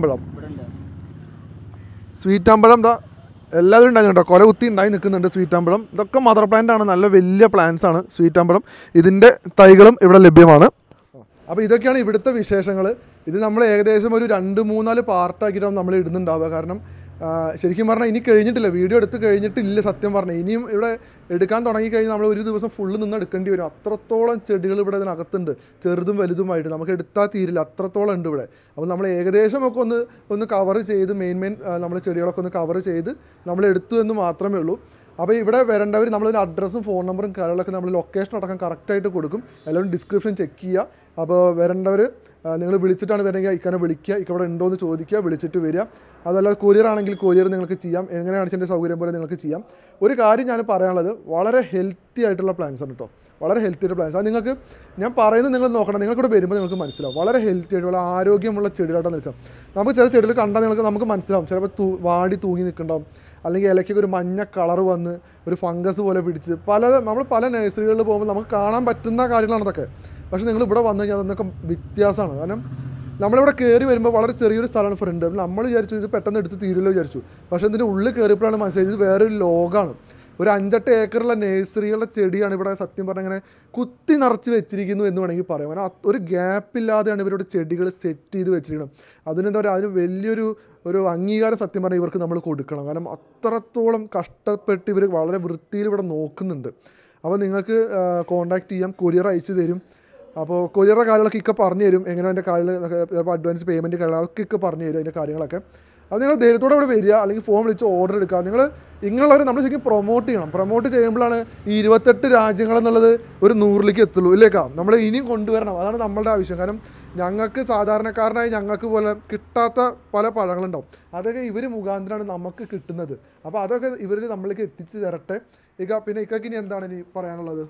അമ്പഴം എന്താ എല്ലാവരും ഉണ്ടായി കേട്ടോ, കുല കുത്തി ഉണ്ടായി നിൽക്കുന്നുണ്ട് സ്വീറ്റ് അമ്പഴം. ഇതൊക്കെ മദർ പ്ലാന്റ് ആണ്, നല്ല വലിയ പ്ലാന്റ്സ് ആണ് സ്വീറ്റ് അമ്പഴം. ഇതിൻ്റെ തൈകളും ഇവിടെ ലഭ്യമാണ്. അപ്പോൾ ഇതൊക്കെയാണ് ഇവിടുത്തെ വിശേഷങ്ങൾ. ഇത് നമ്മൾ ഏകദേശം ഒരു 2-3-4 പാർട്ടാക്കിയിട്ടാണ് നമ്മൾ ഇടുന്നുണ്ടാവുക. കാരണം ശരിക്കും പറഞ്ഞാൽ ഇനി കഴിഞ്ഞിട്ടില്ല, വീഡിയോ എടുത്ത് കഴിഞ്ഞിട്ടില്ല സത്യം പറഞ്ഞാൽ. ഇനിയും ഇവിടെ എടുക്കാൻ തുടങ്ങിക്കഴിഞ്ഞാൽ നമ്മൾ ഒരു ദിവസം ഫുള്ള് നിന്ന് എടുക്കേണ്ടി വരും. അത്രത്തോളം ചെടികൾ ഇവിടെ ഇതിനകത്തുണ്ട്, ചെറുതും വലുതുമായിട്ട്. നമുക്ക് എടുത്താൽ തീരില്ല, അത്രത്തോളം ഉണ്ട് ഇവിടെ. അപ്പോൾ നമ്മൾ ഏകദേശം ഒക്കെ ഒന്ന് കവർ ചെയ്ത് മെയിൻ നമ്മൾ ചെടികളൊക്കെ ഒന്ന് കവർ ചെയ്ത് നമ്മൾ എടുത്തു എന്ന് മാത്രമേ ഉള്ളൂ. അപ്പോൾ ഇവിടെ വരേണ്ടവർ നമ്മളൊരു അഡ്രസ്സും ഫോൺ നമ്പറും കാര്യങ്ങളൊക്കെ നമ്മൾ ലൊക്കേഷൻ അടക്കം കറക്റ്റായിട്ട് കൊടുക്കും. എല്ലാവരും ഡിസ്ക്രിപ്ഷൻ ചെക്ക് ചെയ്യുക. അപ്പോൾ വരേണ്ടവർ നിങ്ങൾ വിളിച്ചിട്ടാണ് വരണമെങ്കിൽ ഇക്കനെ വിളിക്കുക, ഇവിടെ ഉണ്ടോ എന്ന് ചോദിക്കുക, വിളിച്ചിട്ട് വരിക. അതല്ലാതെ കൊറിയർ ആണെങ്കിൽ കൊറിയർ നിങ്ങൾക്ക് ചെയ്യാം, എങ്ങനെയാണ് എൻ്റെ സൗകര്യം പോലെ നിങ്ങൾക്ക് ചെയ്യാം. ഒരു കാര്യം ഞാൻ പറയാനുള്ളത്, വളരെ ഹെൽത്തി ആയിട്ടുള്ള പ്ലാന്റ്സ് ആണ് കേട്ടോ, വളരെ ഹെൽത്തി ആയിട്ടുള്ള പ്ലാന്റ്സ്. അത് നിങ്ങൾക്ക് ഞാൻ പറയുന്നത് നിങ്ങൾ നോക്കണം, നിങ്ങൾക്കിവിടെ വരുമ്പോൾ നിങ്ങൾക്ക് മനസ്സിലാവും. വളരെ ഹെൽത്തി ആയിട്ടുള്ള ആരോഗ്യമുള്ള ചെടികളായിട്ട് നിൽക്കാം. നമുക്ക് ചില ചെടികൾ കണ്ടാൽ നമുക്ക് മനസ്സിലാവും, ചിലപ്പോൾ വാടി തൂങ്ങി നിൽക്കുന്നുണ്ടാവും, അല്ലെങ്കിൽ ഇലയ്ക്കൊക്കെ ഒരു മഞ്ഞ കളർ വന്ന് ഒരു ഫംഗസ് പോലെ പിടിച്ച് നമ്മൾ പല നഴ്സറികളിൽ പോകുമ്പോൾ നമുക്ക് കാണാൻ പറ്റുന്ന കാര്യങ്ങളാണ് അതൊക്കെ. പക്ഷേ നിങ്ങൾ ഇവിടെ വന്നു കഴിഞ്ഞാൽ അതൊക്കെ വ്യത്യാസമാണ്. കാരണം നമ്മളിവിടെ കയറി വരുമ്പോൾ വളരെ ചെറിയൊരു സ്ഥലമാണ് ഫ്രണ്ട്. നമ്മൾ വിചാരിച്ചു ഇത് പെട്ടെന്ന് എടുത്ത് തീരുമല്ലോ വിചാരിച്ചു. പക്ഷേ ഇതിൻ്റെ ഉള്ളിൽ കയറിയപ്പോഴാണ് മനസ്സിലായത് ഇത് വേറൊരു ലോകമാണ്. ഒരു 5-8 ഏക്കറുള്ള നഴ്സറികളുടെ ചെടിയാണ് ഇവിടെ സത്യം പറഞ്ഞാൽ ഇങ്ങനെ കുത്തി നിറച്ച് വെച്ചിരിക്കുന്നു എന്ന് വേണമെങ്കിൽ പറയാം. കാരണം ഒരു ഗ്യാപ്പില്ലാതെയാണ് ഇവരുടെ ചെടികൾ സെറ്റ് ചെയ്ത് വെച്ചിരിക്കണം. അതിനെന്താ പറയുക, അതിന് വലിയൊരു അംഗീകാരം സത്യം പറഞ്ഞാൽ ഇവർക്ക് നമ്മൾ കൊടുക്കണം. കാരണം അത്രത്തോളം കഷ്ടപ്പെട്ട് ഇവർ വളരെ വൃത്തിയിൽ ഇവിടെ നോക്കുന്നുണ്ട്. അപ്പോൾ നിങ്ങൾക്ക് കോൺടാക്റ്റ് ചെയ്യാം, കൊറിയർ അയച്ചു തരും. അപ്പോൾ കൊറിയറുടെ കാര്യങ്ങളൊക്കെ ഇക്കെ പറഞ്ഞു തരും, എങ്ങനെ അതിൻ്റെ കാര്യങ്ങൾ ചിലപ്പോൾ അഡ്വാൻസ് പേയ്മെൻറ്റ് കാര്യങ്ങൾ അതൊക്കെ പറഞ്ഞു തരും അതിൻ്റെ കാര്യങ്ങളൊക്കെ. അത് നിങ്ങൾ ധൈര്യത്തോടെ ഇവിടെ വരിക, അല്ലെങ്കിൽ ഫോൺ വിളിച്ച് ഓർഡർ എടുക്കുക. നിങ്ങൾ ഇങ്ങനെയുള്ളവർ നമ്മൾ ശരിക്കും പ്രൊമോട്ട് ചെയ്യണം. പ്രൊമോട്ട് ചെയ്യുമ്പോഴാണ് ഈ 28 രാജ്യങ്ങളെന്നുള്ളത് ഒരു 100ലേക്ക് എത്തുള്ളൂ ഇല്ലേക്കാ. നമ്മൾ ഇനിയും കൊണ്ടുവരണം, അതാണ് നമ്മളുടെ ആവശ്യം. കാരണം ഞങ്ങൾക്ക് സാധാരണക്കാരനായി ഞങ്ങൾക്ക് പോലെ കിട്ടാത്ത പല പഴങ്ങളുണ്ടാവും, അതൊക്കെ ഇവർ മുഖാന്തരമാണ് നമുക്ക് കിട്ടുന്നത്. അപ്പോൾ അതൊക്കെ ഇവർ നമ്മൾക്ക് എത്തിച്ച് തരട്ടെ. പിന്നെ ഇക്കക്ക് ഇനി എന്താണ് ഇനി പറയാനുള്ളത്?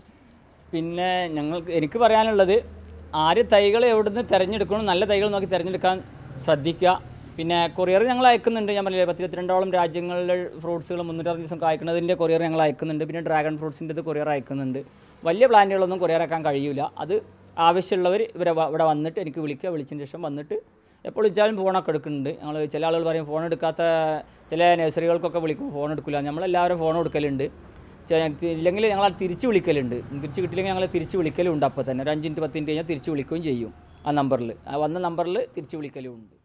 പിന്നെ എനിക്ക് പറയാനുള്ളത്, ആര് തൈകൾ എവിടുന്ന് തിരഞ്ഞെടുക്കണം, നല്ല തൈകൾ നോക്കി തിരഞ്ഞെടുക്കാൻ ശ്രദ്ധിക്കുക. പിന്നെ കൊറിയർ ഞങ്ങൾ അയക്കുന്നുണ്ട്. ഞാൻ പറഞ്ഞില്ലേ 10-22ഓളം രാജ്യങ്ങളിലെ ഫ്രൂട്ട്സുകൾ 360 ദിവസം കായ്ക്കുന്നതിൻ്റെ കൊറിയർ ഞങ്ങൾ അയക്കുന്നുണ്ട്. പിന്നെ ഡ്രാഗൺ ഫ്രൂട്ട്സിൻ്റെ കൊറിയർ അയക്കുന്നുണ്ട്. വലിയ പ്ലാന്റുകളൊന്നും കൊറിയർ അയക്കാൻ കഴിയില്ല. അത് ആവശ്യമുള്ളവർ ഇവിടെ വന്നിട്ട് എനിക്ക് വിളിക്കുക, വിളിച്ചതിന് ശേഷം വന്നിട്ട് എപ്പോൾ വിളിച്ചാലും ഫോണൊക്കെ എടുക്കുന്നുണ്ട്. ചില ആളുകൾ പറയും ഫോൺ എടുക്കാത്ത ചില നഴ്സറികൾക്കൊക്കെ വിളിക്കുമ്പോൾ ഫോൺ എടുക്കില്ല. നമ്മളെല്ലാവരും ഫോൺ എടുക്കലുണ്ട്. ഇല്ലെങ്കിൽ ഞങ്ങൾ തിരിച്ച് വിളിക്കലുണ്ട്. തിരിച്ച് കിട്ടില്ലെങ്കിൽ ഞങ്ങൾ തിരിച്ച് വിളിക്കലും ഉണ്ട്. അപ്പോൾ തന്നെ ഒരു 5 മിനിറ്റ് 10 മിനിറ്റ് കഴിഞ്ഞാൽ തിരിച്ച് വിളിക്കുകയും ചെയ്യും. ആ നമ്പറിൽ, ആ വന്ന നമ്പറിൽ തിരിച്ച് വിളിക്കലും ഉണ്ട്.